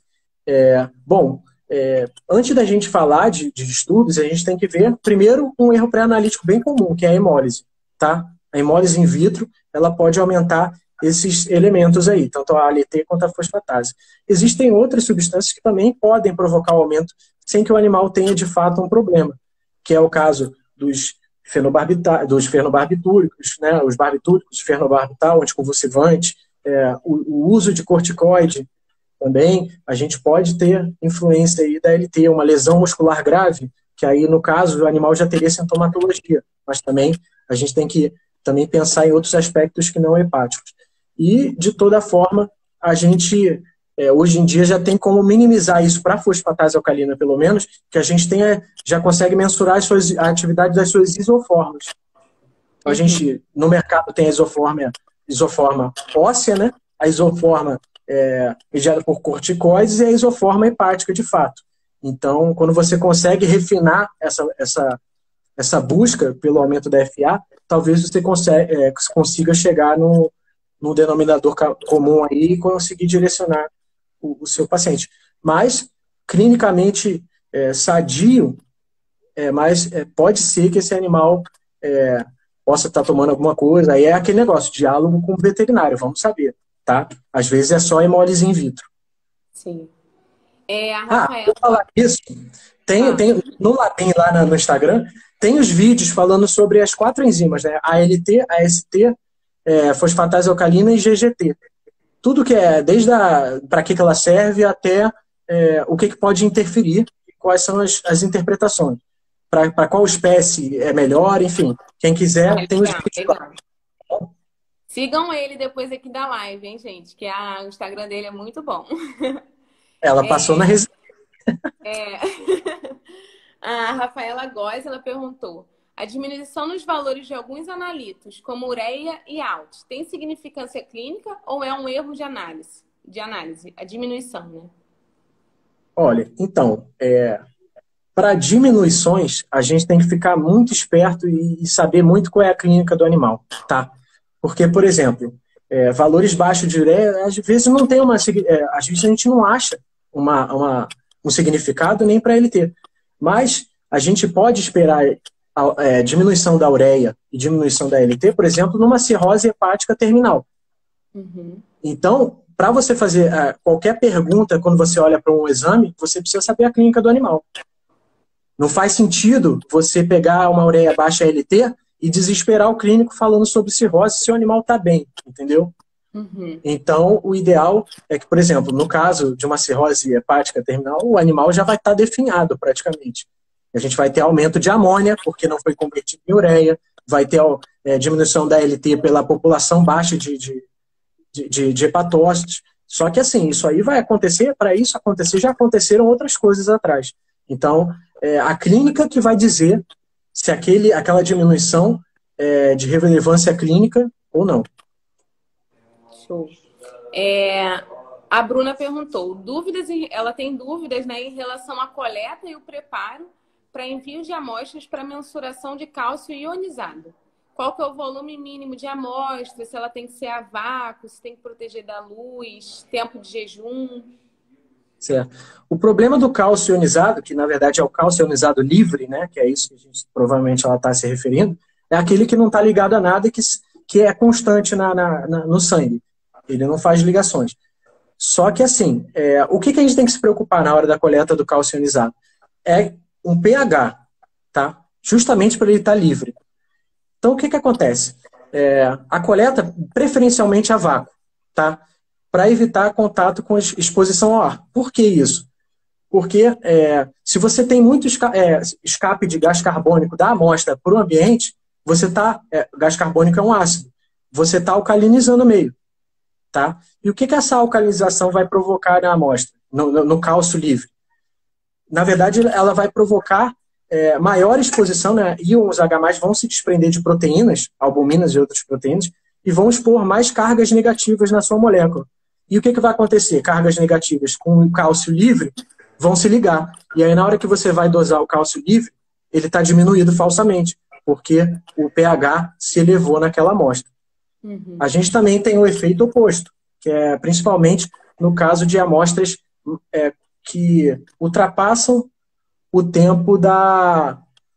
Antes da gente falar de distúrbios, a gente tem que ver, primeiro, um erro pré-analítico bem comum, que é a hemólise. Tá? A hemólise in vitro, ela pode aumentar esses elementos aí, tanto a ALT quanto a fosfatase. Existem outras substâncias que também podem provocar o aumento sem que o animal tenha, de fato, um problema, que é o caso dos fenobarbitúricos, né? Os barbitúricos, fenobarbital, anticonvulsivante, o uso de corticoide também, a gente pode ter influência aí da ALT, uma lesão muscular grave, que aí, no caso, o animal já teria sintomatologia, mas também a gente tem que também pensar em outros aspectos que não hepáticos. E, de toda forma, a gente, hoje em dia, já tem como minimizar isso para a fosfatase alcalina, pelo menos, que a gente já consegue mensurar a atividade das suas isoformas. Então, a gente, no mercado, tem a isoforma óssea, né? A isoforma mediada por corticoides e a isoforma hepática, de fato. Então, quando você consegue refinar essa busca pelo aumento da FA, talvez você consiga chegar no denominador comum aí e conseguir direcionar o seu paciente. Mas, clinicamente sadio, mas pode ser que esse animal possa estar tomando alguma coisa. Aí é aquele negócio, diálogo com o veterinário, vamos saber. Tá? Às vezes é só hemólise in vitro.
Sim. A Rafaela...
Vou falar isso. Tem no Labim, lá no Instagram, tem os vídeos falando sobre as 4 enzimas, né? ALT, AST, fosfatase alcalina e GGT. Tudo que desde para que ela serve até o que pode interferir e quais são as interpretações. Para qual espécie é melhor, enfim. Quem quiser, tem os vídeos lá.
Sigam ele depois aqui da live, hein, gente? Que o Instagram dele é muito bom.
Ela passou na resenha.
A Rafaela Góes, ela perguntou: a diminuição nos valores de alguns analitos, como ureia e ALT, tem significância clínica ou é um erro de análise? A diminuição, né?
Olha, então, para diminuições, a gente tem que ficar muito esperto e saber muito qual é a clínica do animal, tá? Porque, por exemplo, valores baixos de ureia, às vezes não tem às vezes a gente não acha um significado nem para LT. Mas a gente pode esperar diminuição da ureia e diminuição da LT, por exemplo, numa cirrose hepática terminal. Então, para você fazer qualquer pergunta quando você olha para um exame, você precisa saber a clínica do animal. Não faz sentido você pegar uma ureia baixa LT e desesperar o clínico falando sobre cirrose se o animal está bem, entendeu? Então, o ideal é que, por exemplo, no caso de uma cirrose hepática terminal, o animal já vai estar definhado praticamente. A gente vai ter aumento de amônia, porque não foi convertido em ureia, vai ter diminuição da LT pela população baixa de hepatócitos. Só que assim, isso aí vai acontecer, para isso acontecer, já aconteceram outras coisas atrás. Então, a clínica que vai dizer se aquela diminuição é de relevância clínica ou não.
Show. A Bruna perguntou, ela tem dúvidas, né, em relação à coleta e o preparo para envio de amostras para mensuração de cálcio ionizado. Qual que é o volume mínimo de amostra, se ela tem que ser a vácuo, se tem que proteger da luz, tempo de jejum.
Certo. O problema do cálcio ionizado, que na verdade é o cálcio ionizado livre, né, que é isso que provavelmente ela está se referindo, é aquele que não está ligado a nada e que é constante no sangue. Ele não faz ligações. Só que assim, o que a gente tem que se preocupar na hora da coleta do cálcio ionizado? É um pH, tá? Justamente para ele estar livre. Então, o que acontece? A coleta, preferencialmente a vácuo, tá? Para evitar contato com exposição ao ar. Por que isso? Porque se você tem muito escape de gás carbônico da amostra para o ambiente, gás carbônico é um ácido, você está alcalinizando o meio. Tá? E o que essa alcalinização vai provocar na amostra, no cálcio livre? Na verdade, ela vai provocar maior exposição, né? Íons H+, vão se desprender de proteínas, albuminas e outras proteínas, e vão expor mais cargas negativas na sua molécula. E o que vai acontecer? Cargas negativas com o cálcio livre vão se ligar. E aí, na hora que você vai dosar o cálcio livre, ele está diminuído falsamente, porque o pH se elevou naquela amostra. Uhum. A gente também tem o efeito oposto, que é principalmente no caso de amostras que ultrapassam o tempo da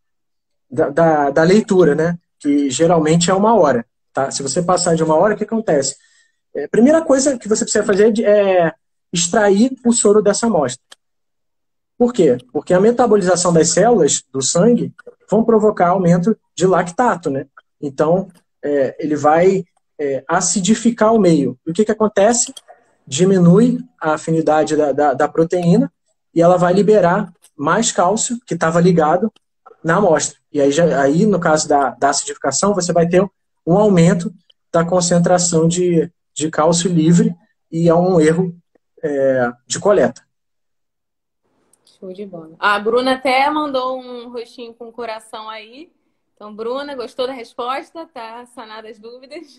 leitura, né? Que geralmente é 1 hora. Tá? Se você passar de 1 hora, o que acontece? A primeira coisa que você precisa fazer é extrair o soro dessa amostra. Por quê? Porque a metabolização das células do sangue vão provocar aumento de lactato, né? Então, ele vai acidificar o meio. E o que acontece? Diminui a afinidade da proteína e ela vai liberar mais cálcio que estava ligado na amostra. E aí, no caso da acidificação, você vai ter um aumento da concentração de cálcio livre e é um erro de coleta.
Show de bola. A Bruna até mandou um rostinho com coração aí. Então, Bruna, gostou da resposta? Tá sanada as dúvidas?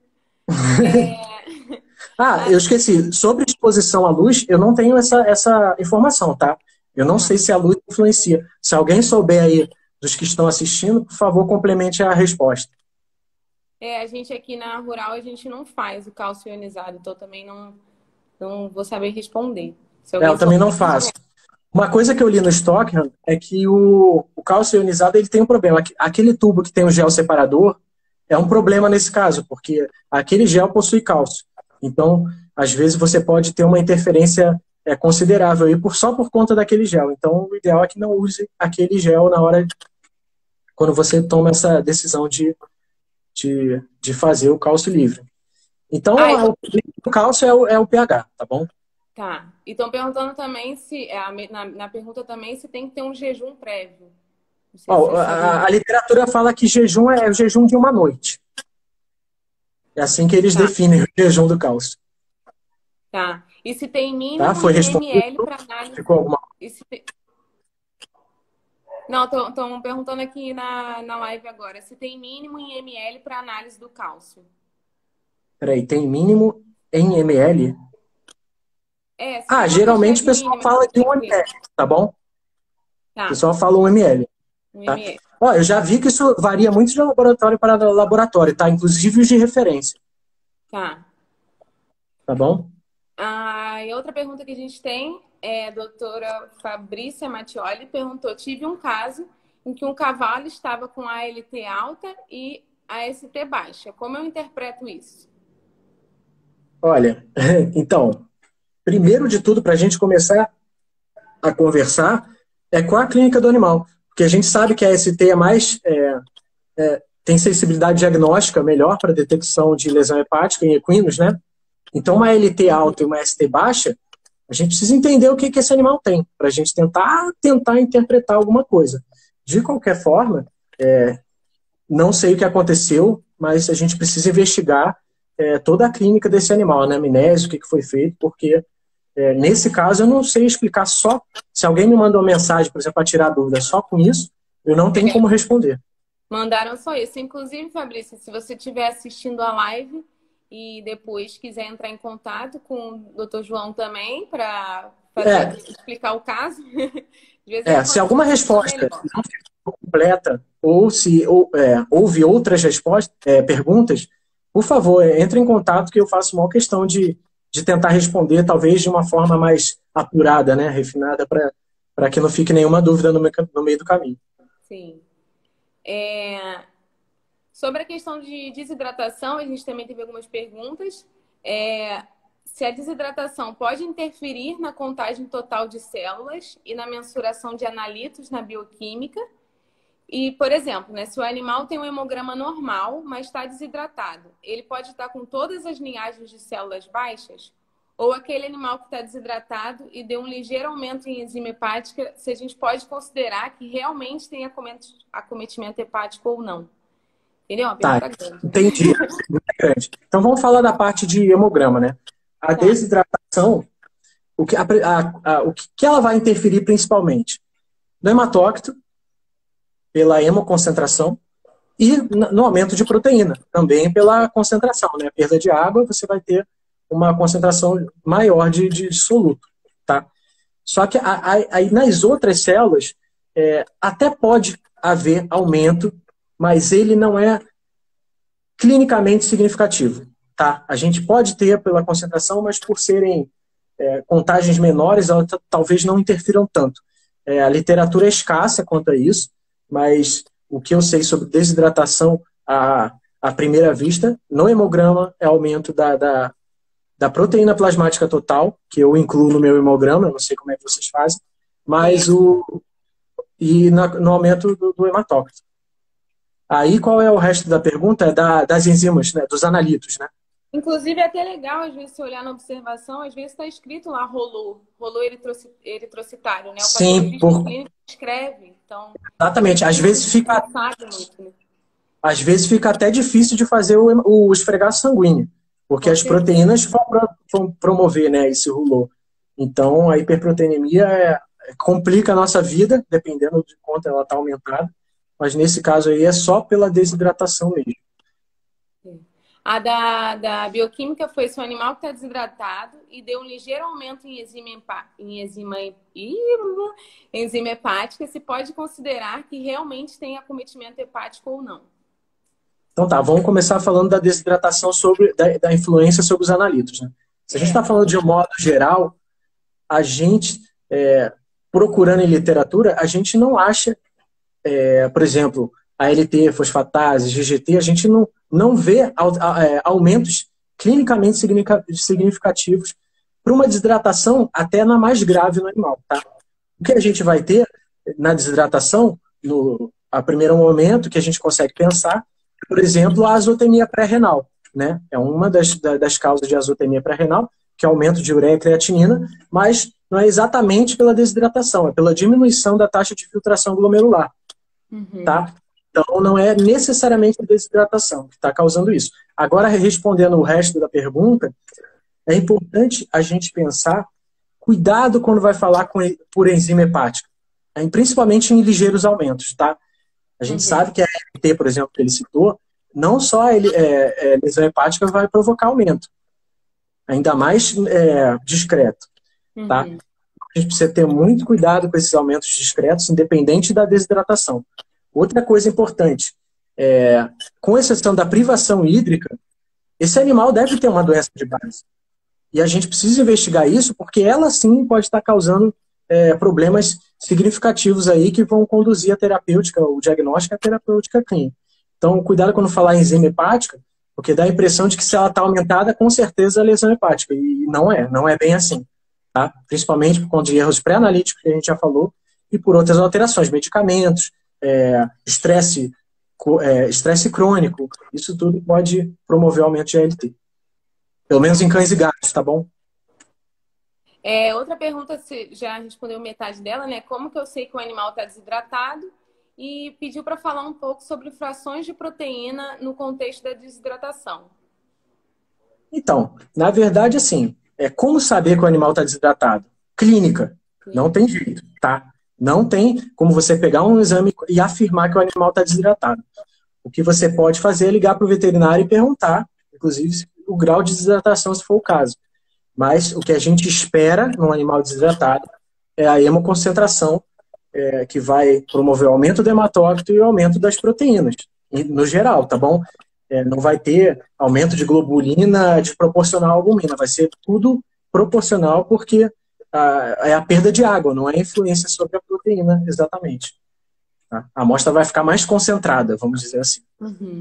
Eu esqueci. Sobre exposição à luz, eu não tenho essa informação, tá? Eu não sei se a luz influencia. Se alguém souber aí dos que estão assistindo, por favor, complemente a resposta.
A gente aqui na Rural, a gente não faz o cálcio ionizado, então também não vou saber responder.
Eu também não faço. Uma coisa que eu li no Stockham é que o cálcio ionizado ele tem um problema. Aquele tubo que tem o gel separador é um problema nesse caso, porque aquele gel possui cálcio. Então, às vezes, você pode ter uma interferência considerável aí só por conta daquele gel. Então, o ideal é que não use aquele gel quando você toma essa decisão de fazer o cálcio livre. Então, o cálcio é o pH, tá bom?
Tá. E estão perguntando também na pergunta também se tem que ter um jejum prévio.
A literatura fala que jejum é o jejum de 1 noite. É assim que eles definem o jejum do cálcio.
Tá. E se tem mínimo em ml para análise...
Ficou alguma...
Não, estão perguntando aqui na live agora. Se tem mínimo em ml para análise do cálcio.
Peraí, tem mínimo em ml? Geralmente o pessoal fala de 1 ml, tá bom? Tá. O pessoal fala 1 ml. Tá? Eu já vi que isso varia muito de laboratório para laboratório, tá? Inclusive os de referência.
Tá.
Tá bom?
E outra pergunta que a gente tem a doutora Fabrícia Mattioli perguntou: tive um caso em que um cavalo estava com a ALT alta e a AST baixa. Como eu interpreto isso?
Olha, então, primeiro de tudo, para a gente começar a conversar, é com a clínica do animal. Porque a gente sabe que a AST é mais... tem sensibilidade diagnóstica melhor para detecção de lesão hepática em equinos, né? Então, uma ALT alta e uma AST baixa, a gente precisa entender o que esse animal tem, para a gente tentar interpretar alguma coisa. De qualquer forma, não sei o que aconteceu, mas a gente precisa investigar toda a clínica desse animal, a anamnese, o que foi feito, porque nesse caso eu não sei explicar só. Se alguém me manda uma mensagem, por exemplo, para tirar dúvida só com isso, eu não tenho como responder.
Mandaram só isso. Inclusive, Fabrício, se você estiver assistindo a live e depois quiser entrar em contato com o doutor João também para explicar o caso, de vez
se alguma resposta não ficou completa ou se houve outras respostas, perguntas, por favor, entre em contato que eu faço uma questão de tentar responder, talvez de uma forma mais apurada, né, refinada, para que não fique nenhuma dúvida no meio do caminho.
Sim. Sobre a questão de desidratação, a gente também teve algumas perguntas. Se a desidratação pode interferir na contagem total de células e na mensuração de analitos na bioquímica. E, por exemplo, né, se o animal tem um hemograma normal, mas está desidratado, ele pode estar com todas as linhagens de células baixas? Ou aquele animal que está desidratado e deu um ligeiro aumento em enzima hepática, se a gente pode considerar que realmente tem acometimento hepático ou não? Entendeu? Uma pergunta grande.
Entendi. Então vamos falar da parte de hemograma, né? A desidratação, o que ela vai interferir principalmente? No hematócrito, pela hemoconcentração, e no aumento de proteína, também pela concentração, né? Perda de água, você vai ter uma concentração maior de soluto, tá? Só que aí nas outras células, até pode haver aumento, mas ele não é clinicamente significativo, tá? A gente pode ter pela concentração, mas por serem contagens menores, elas talvez não interfiram tanto. A literatura é escassa quanto a isso, mas o que eu sei sobre desidratação à primeira vista, no hemograma, é aumento da proteína plasmática total, que eu incluo no meu hemograma, eu não sei como é que vocês fazem, mas no aumento do hematócrito. Aí, qual é o resto da pergunta? É das enzimas, né? Dos analitos, né?
Inclusive, é até legal, às vezes, se olhar na observação, às vezes está escrito lá rolô eritrocitário, né? O
Sim,
clínico escreve. Então,
exatamente. Às vezes fica até difícil de fazer o esfregaço sanguíneo, porque as proteínas vão promover, né, esse rolô. Então, a hiperproteinemia complica a nossa vida, dependendo de quanto ela está aumentada. Mas nesse caso aí é só pela desidratação mesmo.
A da bioquímica foi se o animal que está desidratado e deu um ligeiro aumento em enzima hepática, se pode considerar que realmente tem acometimento hepático ou não.
Então tá, vamos começar falando da desidratação da influência sobre os analitos, né? Se a gente está falando de um modo geral, a gente, procurando em literatura, a gente não acha por exemplo, ALT, fosfatase, GGT, a gente não vê aumentos clinicamente significativos para uma desidratação até na mais grave no animal, tá? O que a gente vai ter na desidratação, a primeiro momento que a gente consegue pensar, por exemplo, a azotemia pré-renal, né? É uma das causas de azotemia pré-renal, que é aumento de ureia e creatinina, mas não é exatamente pela desidratação, é pela diminuição da taxa de filtração glomerular. Tá? Então, não é necessariamente a desidratação que está causando isso. Agora, respondendo o resto da pergunta, é importante a gente pensar, cuidado quando vai falar por enzima hepática, principalmente em ligeiros aumentos. Tá? A gente sabe que a ALT, por exemplo, que ele citou, não só lesão hepática vai provocar aumento, ainda mais discreto. Tá? A gente precisa ter muito cuidado com esses aumentos discretos, independente da desidratação. Outra coisa importante, com exceção da privação hídrica, esse animal deve ter uma doença de base. E a gente precisa investigar isso, porque ela sim pode estar causando problemas significativos aí que vão conduzir a terapêutica, o diagnóstico e a terapêutica clínica. Então, cuidado quando falar em enzima hepática, porque dá a impressão de que se ela está aumentada, com certeza é lesão hepática. E não é bem assim. Tá? Principalmente por conta de erros pré-analíticos que a gente já falou e por outras alterações, medicamentos, estresse crônico, isso tudo pode promover o aumento de ALT. Pelo menos em cães e gatos, tá bom?
Outra pergunta, você já respondeu metade dela, né? Como que eu sei que o animal está desidratado? E pediu para falar um pouco sobre frações de proteína no contexto da desidratação.
Então, na verdade, assim, como saber que o animal está desidratado? Clínica. Não tem jeito, tá? Não tem como você pegar um exame e afirmar que o animal está desidratado. O que você pode fazer é ligar para o veterinário e perguntar, inclusive, o grau de desidratação, se for o caso. Mas o que a gente espera num animal desidratado é a hemoconcentração, que vai promover o aumento do hematócrito e o aumento das proteínas, no geral, tá bom? Não vai ter aumento de globulina desproporcional à albumina, vai ser tudo proporcional porque é a perda de água, não é a influência sobre a proteína exatamente. Tá? A amostra vai ficar mais concentrada, vamos dizer assim.
Uhum.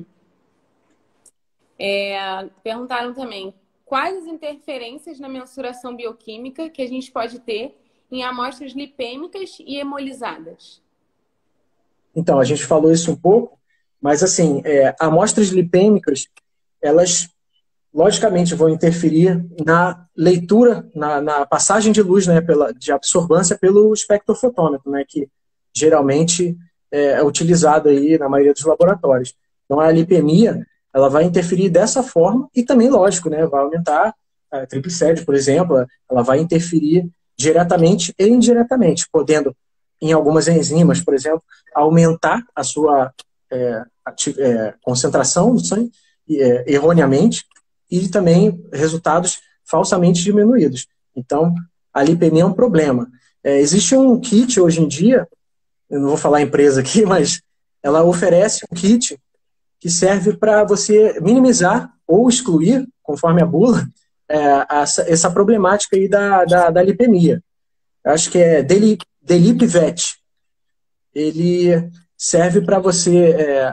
Perguntaram também quais as interferências na mensuração bioquímica que a gente pode ter em amostras lipêmicas e hemolizadas.
Então, a gente falou isso um pouco, mas assim, amostras lipêmicas, elas logicamente vão interferir na leitura, na passagem de luz, né, de absorvância pelo espectrofotômetro, né, que geralmente é utilizado aí na maioria dos laboratórios. Então, a lipemia, ela vai interferir dessa forma e também, lógico, né, vai aumentar a triglicérides, por exemplo, ela vai interferir diretamente e indiretamente, podendo, em algumas enzimas, por exemplo, aumentar a sua concentração do sangue erroneamente e também resultados falsamente diminuídos. Então, a lipemia é um problema. Existe um kit hoje em dia, eu não vou falar a empresa aqui, mas ela oferece um kit que serve para você minimizar ou excluir, conforme a bula, essa problemática aí da lipemia. Eu acho que é DelipVet. Ele serve para você,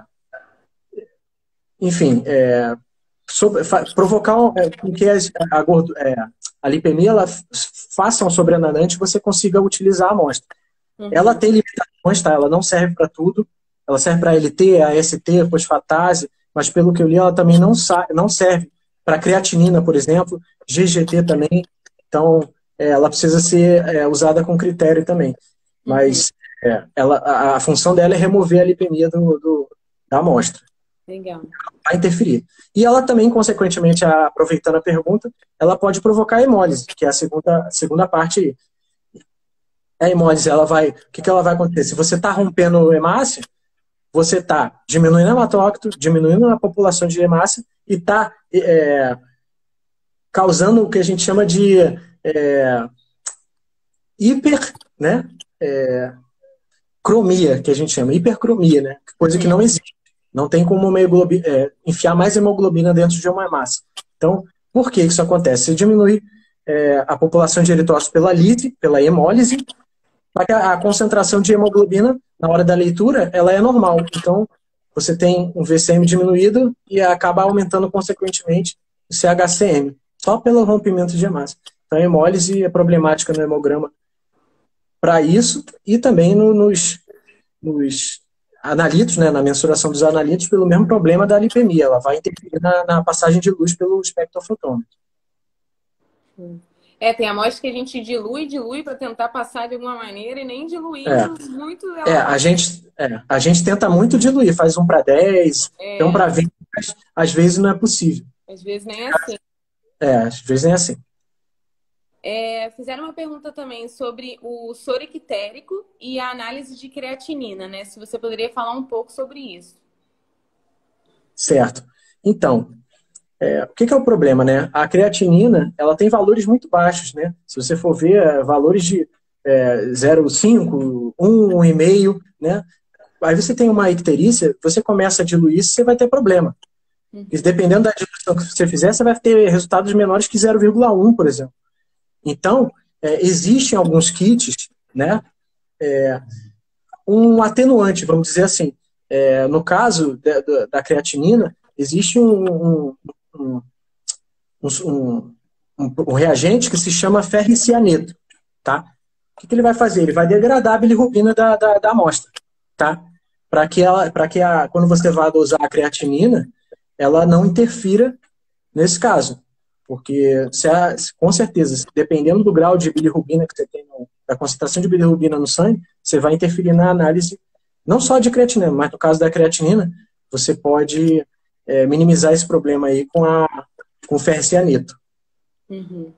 enfim, provocar com que a lipemia ela faça um sobrenadante e você consiga utilizar a amostra. Uhum. Ela tem limitações, tá? Ela não serve para tudo. Ela serve para LT, AST, fosfatase, mas pelo que eu li, ela também não serve para creatinina, por exemplo, GGT também. Então, ela precisa ser usada com critério também. Mas a função dela é remover a lipemia da amostra.
Legal.
Vai interferir. E ela também, consequentemente, aproveitando a pergunta, ela pode provocar hemólise, que é a segunda parte aí. A hemólise, o que ela vai acontecer? Se você está rompendo hemácia, você está diminuindo o hematócrito, diminuindo a população de hemácia e está causando o que a gente chama de cromia, que a gente chama, hipercromia, né? Coisa que não existe. Não tem como enfiar mais hemoglobina dentro de uma hemácia. Então, por que isso acontece? Você diminui a população de eritrócitos pela lise, pela hemólise, só que a concentração de hemoglobina na hora da leitura, ela é normal. Então, você tem um VCM diminuído e acaba aumentando, consequentemente, o CHCM, só pelo rompimento de hemácia. Então, a hemólise é problemática no hemograma para isso e também nos analitos, né, na mensuração dos analitos, pelo mesmo problema da lipemia. Ela vai interferir na passagem de luz pelo espectrofotômetro.
Tem amostra que a gente dilui para tentar passar de alguma maneira e nem diluir muito.
A gente tenta muito diluir, faz 1:10, tem 1:20, mas às vezes não é possível.
Às vezes nem é assim.
Às vezes nem é assim.
Fizeram uma pergunta também sobre o soro ictérico e a análise de creatinina, né? Se você poderia falar um pouco sobre isso.
Certo. Então, o que é o problema, né? A creatinina, ela tem valores muito baixos, né? Se você for ver, valores de 0,5, 1,5, né? Aí você tem uma icterícia, você começa a diluir, você vai ter problema. E dependendo da diluição que você fizer, você vai ter resultados menores que 0,1, por exemplo. Então, existem alguns kits, né? Um atenuante, vamos dizer assim. No caso da creatinina, existe um reagente que se chama ferricianeto, tá? O que ele vai fazer? Ele vai degradar a bilirrubina da amostra, tá? Para que quando você vai dosar a creatinina, ela não interfira nesse caso. Porque, com certeza, dependendo do grau de bilirrubina que você tem, da concentração de bilirrubina no sangue, você vai interferir na análise, não só de creatinina, mas no caso da creatinina, você pode minimizar esse problema aí com com ferricianeto.
Uhum.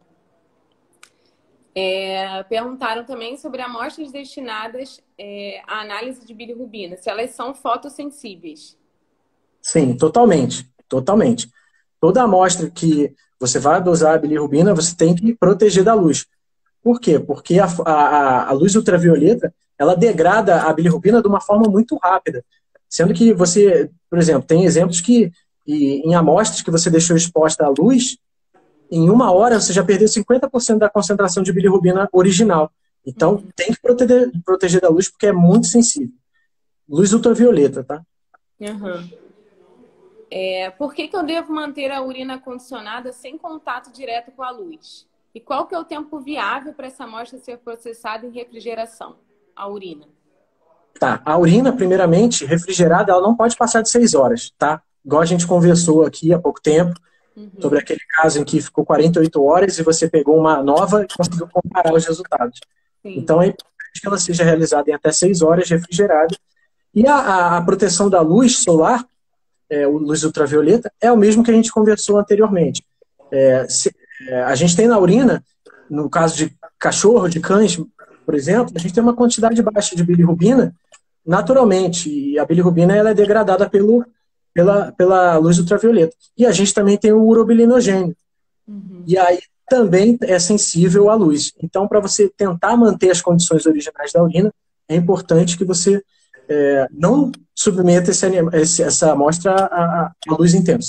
Perguntaram também sobre amostras destinadas à análise de bilirrubina, se elas são fotossensíveis.
Sim, totalmente. Totalmente. Toda amostra que você vai dosar a bilirrubina, você tem que proteger da luz. Por quê? Porque a luz ultravioleta, ela degrada a bilirrubina de uma forma muito rápida. Sendo que você, por exemplo, tem exemplos que em amostras que você deixou exposta à luz, em 1 hora você já perdeu 50% da concentração de bilirrubina original. Então, tem que proteger da luz porque é muito sensível. Luz ultravioleta, tá?
Uhum. Por que eu devo manter a urina condicionada sem contato direto com a luz? E qual que é o tempo viável para essa amostra ser processada em refrigeração, a urina?
Tá, a urina, primeiramente, refrigerada, ela não pode passar de 6 horas, tá? Igual a gente conversou aqui há pouco tempo, sobre aquele caso em que ficou 48 horas e você pegou uma nova e conseguiu comparar os resultados.
Sim.
Então, é importante que ela seja realizada em até 6 horas refrigerada. E a proteção da luz solar, luz ultravioleta, é o mesmo que a gente conversou anteriormente. A gente tem na urina, no caso de cachorro, de cães, por exemplo, a gente tem uma quantidade baixa de bilirrubina naturalmente, e a bilirrubina ela é degradada pela luz ultravioleta. E a gente também tem o urobilinogênio. E aí também é sensível à luz. Então, para você tentar manter as condições originais da urina, é importante que você não submeta essa amostra à luz intensa.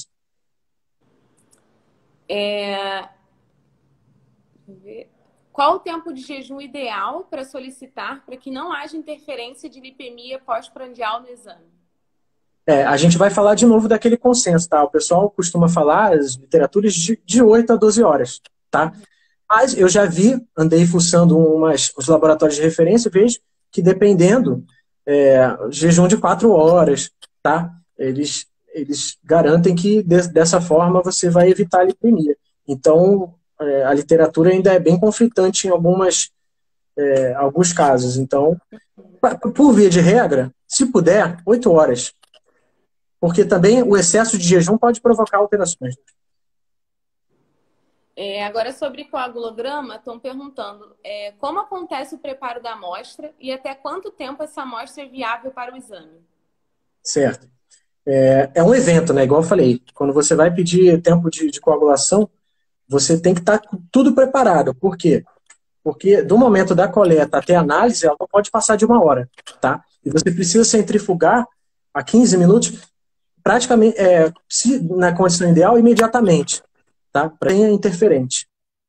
Qual o tempo de jejum ideal para solicitar para que não haja interferência de lipemia pós-prandial no exame?
A gente vai falar de novo daquele consenso, tá? O pessoal costuma falar, as literaturas, de 8 a 12 horas, tá? Mas eu já andei fuçando os laboratórios de referência e vejo que dependendo, jejum de 4 horas, tá? Eles garantem que dessa forma você vai evitar a lipemia. Então, a literatura ainda é bem conflitante em alguns casos. Então, por via de regra, se puder, 8 horas. Porque também o excesso de jejum pode provocar alterações.
Agora, sobre coagulograma, estão perguntando como acontece o preparo da amostra e até quanto tempo essa amostra é viável para o exame?
Certo. É um evento, né? Igual eu falei. Quando você vai pedir tempo de coagulação, você tem que estar com tudo preparado. Por quê? Porque do momento da coleta até a análise, ela não pode passar de 1 hora, tá? E você precisa centrifugar a 15 minutos, praticamente, se na condição ideal, imediatamente, tá? Para tenha interferente.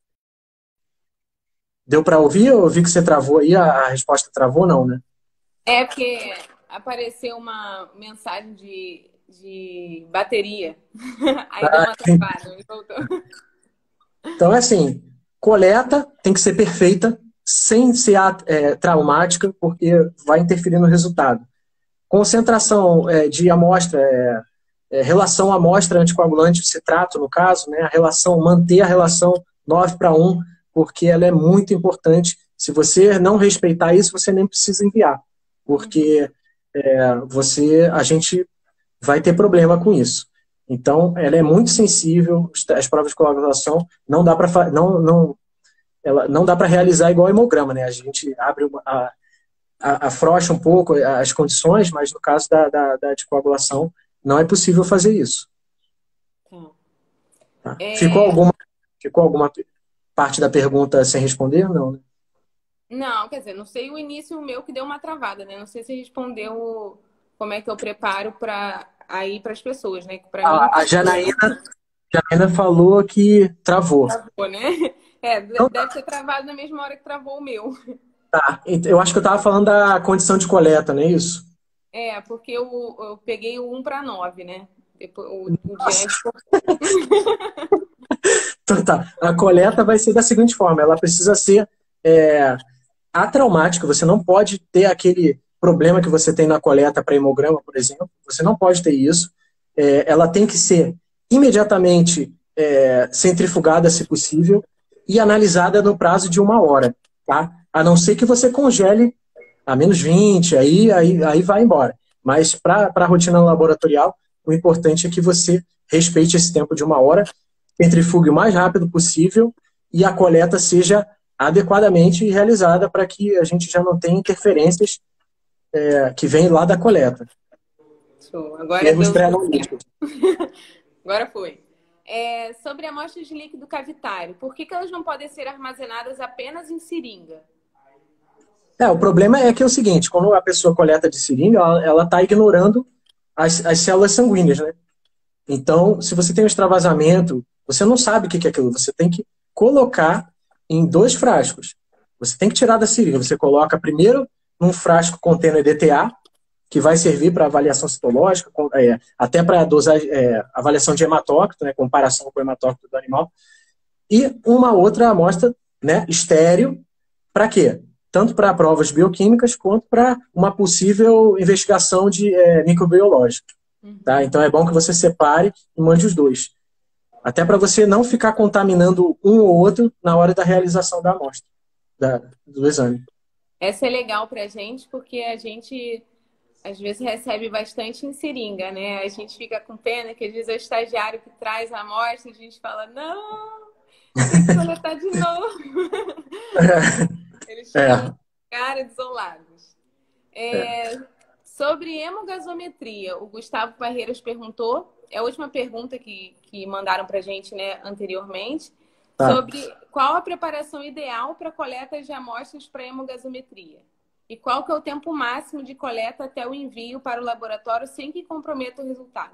Deu para ouvir? Eu vi que você travou aí, a resposta travou, não, né?
Porque apareceu uma mensagem de bateria. Aí deu uma travada, voltou.
Então, assim, coleta tem que ser perfeita, sem ser traumática, porque vai interferir no resultado. Concentração de amostra, relação amostra anticoagulante citrato, no caso, né, manter a relação 9:1, porque ela é muito importante. Se você não respeitar isso, você nem precisa enviar, porque a gente vai ter problema com isso. Então, ela é muito sensível, as provas de coagulação não dá para não dá para realizar igual hemograma, né? A gente afrouxa um pouco as condições, mas no caso da coagulação não é possível fazer isso. Tá? Ficou alguma parte da pergunta sem responder? Não, né?
Não, quer dizer, não sei o início meu que deu uma travada, né? Não sei se respondeu como é que eu preparo para as pessoas, né?
A Janaína falou que travou.
Travou, né? Deve ter travado na mesma hora que travou o meu.
Tá, eu acho que eu estava falando da condição de coleta, não é isso?
Porque eu peguei o 1:9, né? Depois, o diante.
Então, tá. A coleta vai ser da seguinte forma: ela precisa ser atraumática. Você não pode ter aquele problema que você tem na coleta para hemograma, por exemplo. Você não pode ter isso. Ela tem que ser imediatamente centrifugada, se possível, e analisada no prazo de 1 hora, tá? A não ser que você congele a -20, aí vai embora. Mas para a rotina laboratorial, o importante é que você respeite esse tempo de 1 hora. centrifugue o mais rápido possível e a coleta seja adequadamente realizada para que a gente já não tenha interferências que vêm lá da coleta.
Show. Agora
Erros
deu
pré-analíticos.
Agora foi. Sobre amostras de líquido cavitário, por que elas não podem ser armazenadas apenas em seringa?
O problema é que é o seguinte, quando a pessoa coleta de seringa, ela está ignorando as células sanguíneas, né? Então, se você tem um extravasamento, você não sabe o que é aquilo. Você tem que colocar em 2 frascos. Você tem que tirar da seringa. Você coloca primeiro num frasco contendo EDTA, que vai servir para avaliação citológica, até para avaliação de hematócrito, né, comparação com o hematócrito do animal, e uma outra amostra, né, estéreo, para quê? Tanto para provas bioquímicas quanto para uma possível investigação de microbiológica. Tá? Então é bom que você separe e mande os 2. Até para você não ficar contaminando um ou outro na hora da realização da amostra, do exame.
Essa é legal para a gente, porque a gente às vezes recebe bastante em seringa, né? A gente fica com pena que às vezes é o estagiário que traz a amostra e a gente fala, não, tem que coletar de novo. Eles ficam cara desolados. Sobre hemogasometria, o Gustavo Barreiros perguntou, é a última pergunta que mandaram para a gente, né, anteriormente, sobre qual a preparação ideal para coleta de amostras para hemogasometria. E qual que é o tempo máximo de coleta até o envio para o laboratório sem que comprometa o resultado?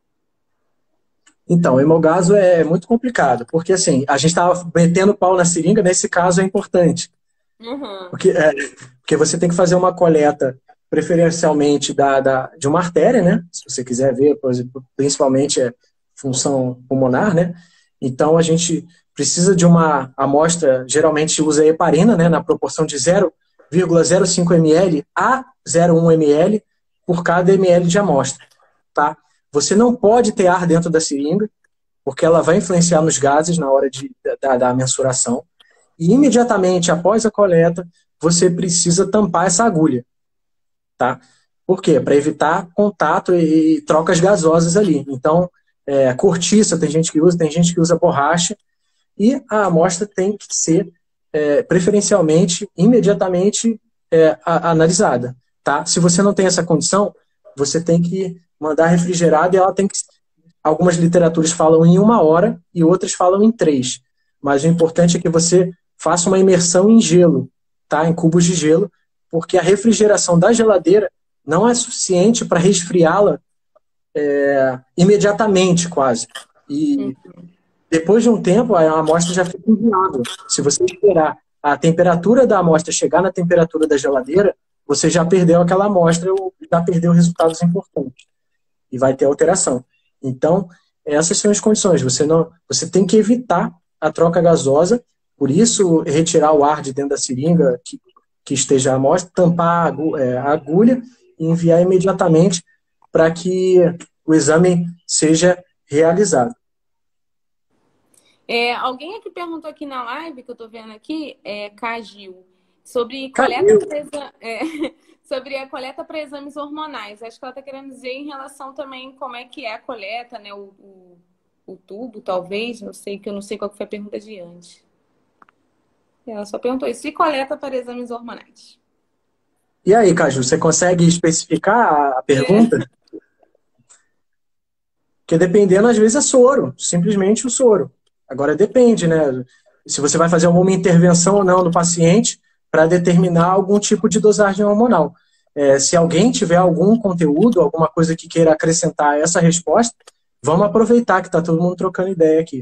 Então, o hemogaso é muito complicado, porque assim, a gente estava metendo pau na seringa, nesse caso é importante.
Uhum.
Porque você tem que fazer uma coleta preferencialmente de uma artéria, né? Se você quiser ver, por exemplo, principalmente função pulmonar, né? Então, a gente precisa de uma amostra, geralmente usa heparina, né? Na proporção de 0,05 ml a 0,1 ml por cada ml de amostra, tá? Você não pode ter ar dentro da seringa, porque ela vai influenciar nos gases na hora da mensuração. E imediatamente após a coleta, você precisa tampar essa agulha, tá? Por quê? Para evitar contato e trocas gasosas ali. Então, cortiça tem gente que usa borracha, e a amostra tem que ser preferencialmente, imediatamente analisada, tá? Se você não tem essa condição, você tem que mandar refrigerada e ela tem que... Algumas literaturas falam em 1 hora e outras falam em 3. Mas o importante é que você faça uma imersão em gelo, tá? Em cubos de gelo, porque a refrigeração da geladeira não é suficiente para resfriá-la imediatamente, quase. E depois de um tempo, a amostra já fica inviável. Se você esperar a temperatura da amostra chegar na temperatura da geladeira, você já perdeu aquela amostra ou já perdeu resultados importantes. E vai ter alteração. Então, essas são as condições. Você tem que evitar a troca gasosa, por isso, retirar o ar de dentro da seringa que esteja a amostra, tampar a agulha e enviar imediatamente para que o exame seja realizado.
Alguém aqui perguntou aqui na live, que eu estou vendo aqui, Cagil, sobre coleta sobre a coleta para exames hormonais. Acho que ela está querendo dizer em relação também como é que é a coleta, né? O tubo, talvez, não sei, que eu não sei qual que foi a pergunta de antes. Ela só perguntou isso. E coleta para exames hormonais?
E aí, Caju, você consegue especificar a pergunta? Porque dependendo, às vezes é soro, simplesmente o soro. Agora depende, né? Se você vai fazer alguma intervenção ou não no paciente para determinar algum tipo de dosagem hormonal. Se alguém tiver algum conteúdo, alguma coisa que queira acrescentar a essa resposta, vamos aproveitar que está todo mundo trocando ideia aqui.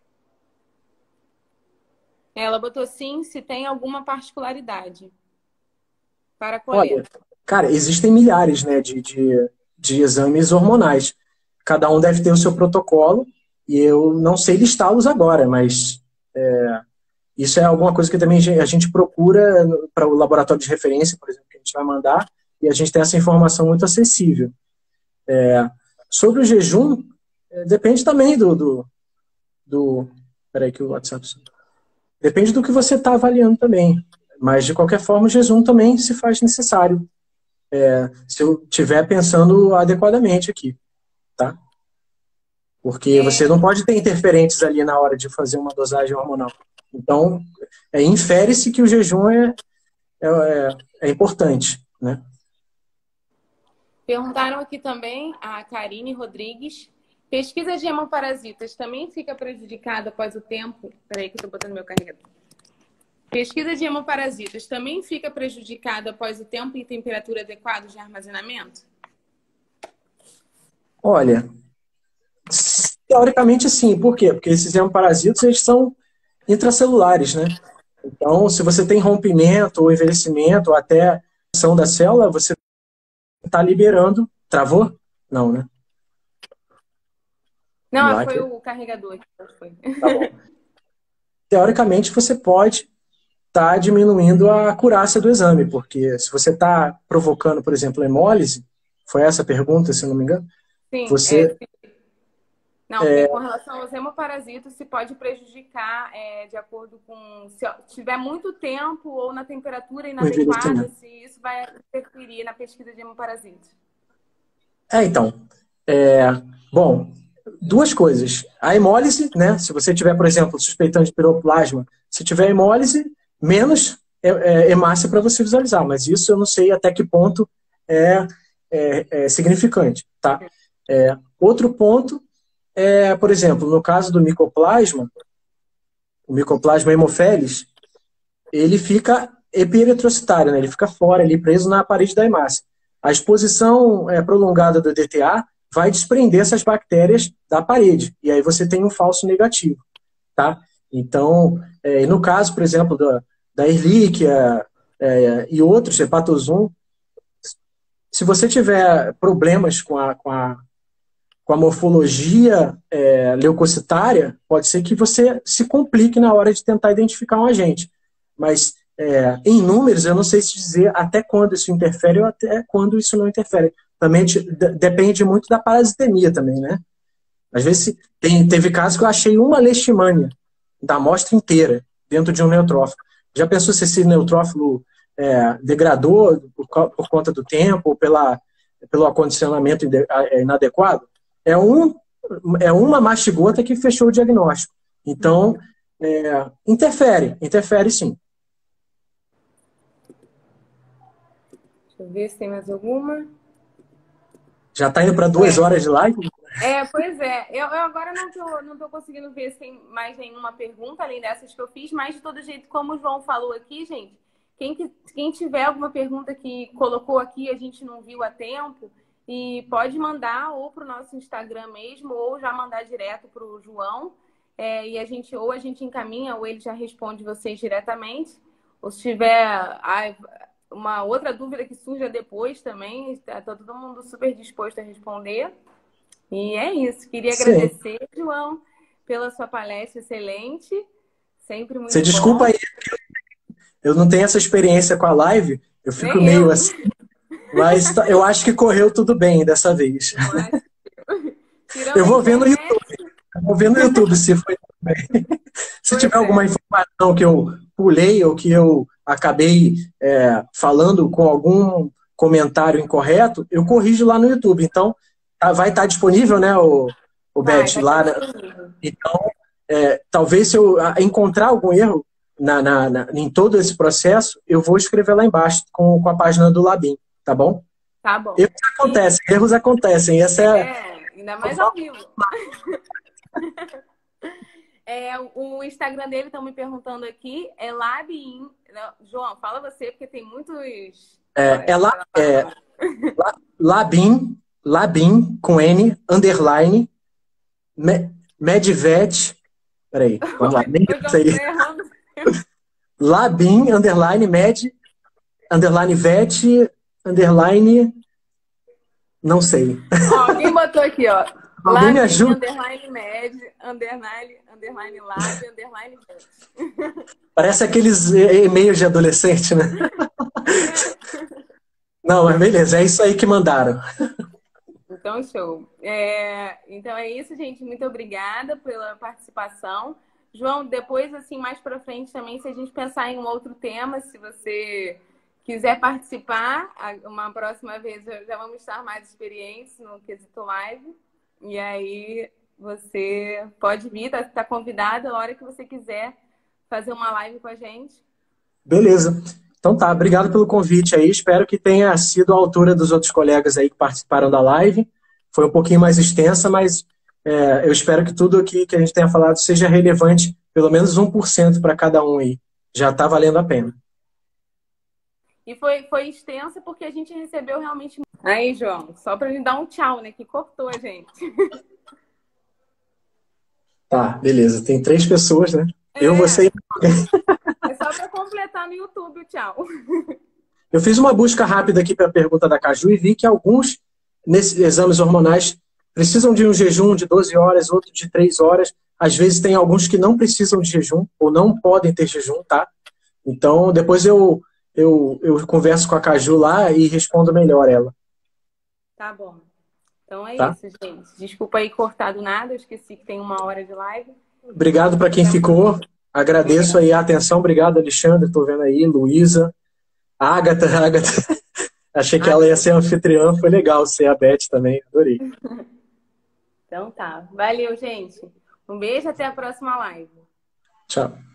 Ela botou sim, se tem alguma particularidade para a coleta.
Olha, cara, existem milhares, né, de exames hormonais. Cada um deve ter o seu protocolo e eu não sei listá-los agora, mas isso é alguma coisa que também a gente procura para o laboratório de referência, por exemplo, que a gente vai mandar, e a gente tem essa informação muito acessível. Sobre o jejum, depende também Peraí que o WhatsApp... Depende do que você está avaliando também. Mas, de qualquer forma, o jejum também se faz necessário. Se eu estiver pensando adequadamente aqui. Tá? Porque você não pode ter interferentes ali na hora de fazer uma dosagem hormonal. Então, infere-se que o jejum é importante, né?
Perguntaram aqui também a Karine Rodrigues. Pesquisa de hemoparasitas também fica prejudicada após o tempo? Peraí que eu tô botando meu carregador. Pesquisa de hemoparasitas também fica prejudicada após o tempo e temperatura adequada de armazenamento?
Olha, teoricamente sim. Por quê? Porque esses hemoparasitos, eles são intracelulares, né? Então, se você tem rompimento ou envelhecimento ou até a ação da célula, você está liberando. Travou? Não, né?
Não, foi o carregador. Foi.
Tá bom. Teoricamente, você pode estar diminuindo a acurácia do exame, porque se você está provocando, por exemplo, hemólise, foi essa a pergunta, se eu não me engano?
Sim,
você...
Não, com relação aos hemoparasitos, se pode prejudicar de acordo com... Se tiver muito tempo ou na temperatura inadequada, se isso vai interferir na pesquisa de hemoparasitos.
Então, bom, duas coisas. A hemólise, né? Se você tiver, por exemplo, suspeitando de piroplasma, se tiver hemólise, menos hemácia para você visualizar, mas isso eu não sei até que ponto é significante, tá? Outro ponto por exemplo, no caso do micoplasma, o micoplasma hemophilus, ele fica epieritrocitário, né? Ele fica fora, ali, preso na parede da hemácia. A exposição prolongada do DTA vai desprender essas bactérias da parede, e aí você tem um falso negativo, tá? Então, no caso, por exemplo, da Ehrlichia e outros, hepatosum, se você tiver problemas com a morfologia leucocitária, pode ser que você se complique na hora de tentar identificar um agente. Mas, em números, eu não sei se dizer até quando isso interfere ou até quando isso não interfere. Também depende muito da parasitemia também, né? Às vezes teve casos que eu achei uma leishmania da amostra inteira dentro de um neutrófilo. Já pensou se esse neutrófilo degradou por conta do tempo ou pelo acondicionamento inadequado? É uma mastigota que fechou o diagnóstico. Então, interfere sim.
Deixa eu ver se tem mais alguma.
Já está indo para 2 horas de live?
Pois é. Eu agora não tô conseguindo ver se tem mais nenhuma pergunta, além dessas que eu fiz, mas de todo jeito, como o João falou aqui, gente, quem tiver alguma pergunta que colocou aqui e a gente não viu a tempo, e pode mandar ou para o nosso Instagram mesmo, ou já mandar direto para o João, e a gente encaminha, ou ele já responde vocês diretamente. Ou se tiver uma outra dúvida que surja depois também, está todo mundo super disposto a responder. E é isso. Queria agradecer, João, pela sua palestra excelente. Sempre muito bom.
Você desculpa aí, eu não tenho essa experiência com a live, eu fico meio assim. Mas eu acho que correu tudo bem dessa vez. Eu vou ver no YouTube. Vou ver no YouTube se foi tudo bem. Se tiver alguma informação que eu pulei ou que eu acabei falando com algum comentário incorreto, eu corrijo lá no YouTube. Então, vai estar disponível, né, o Beth, lá. Então, talvez se eu encontrar algum erro em todo esse processo, eu vou escrever lá embaixo com a página do Labim. Tá bom?
Tá bom.
Erros acontecem. Essa
ainda mais ao vivo. O Instagram dele, estão me perguntando aqui, é Labim. João, fala você, porque tem muitos...
Labim, com N, underline, Medvet... Peraí, vamos lá. Labim, underline, underline, vet... underline, não sei.
Alguém botou aqui, ó.
Alguém me ajuda.
Underline med, underline lab, underline vet.
Parece aqueles e-mails de adolescente, né? Não, mas beleza, é isso aí que mandaram.
Então, show. Então é isso, gente. Muito obrigada pela participação. João, depois, assim, mais pra frente também, se a gente pensar em um outro tema, se você quiser participar, uma próxima vez já vamos estar mais experientes no quesito live. E aí Você pode vir, tá convidado a hora que você quiser fazer uma live com a gente.
Beleza. Então tá, obrigado pelo convite aí. Espero que tenha sido à altura dos outros colegas aí que participaram da live. Foi um pouquinho mais extensa, mas eu espero que tudo aqui que a gente tenha falado seja relevante, pelo menos 1% para cada um aí. Já está valendo a pena.
E foi extensa porque a gente recebeu realmente... Aí, João, só para gente dar um tchau, né? Que cortou a gente.
Tá, beleza. Tem 3 pessoas, né? Eu, você e...
É só para completar no YouTube o tchau.
Eu fiz uma busca rápida aqui para a pergunta da Caju e vi que alguns, nesses exames hormonais, precisam de um jejum de 12 horas, outro de 3 horas. Às vezes tem alguns que não precisam de jejum ou não podem ter jejum, tá? Então, depois eu converso com a Caju lá e respondo melhor ela.
Tá bom. Então é
Tá?
isso, gente. Desculpa aí cortar do nada, eu esqueci que tem 1 hora de live.
Obrigado para quem ficou. Agradeço aí a atenção. Obrigado, Alexandre. Estou vendo aí, Luísa. Agatha. Achei que ela ia ser anfitriã. Foi legal ser a Beth também. Adorei.
Então tá. Valeu, gente. Um beijo, até a próxima live.
Tchau.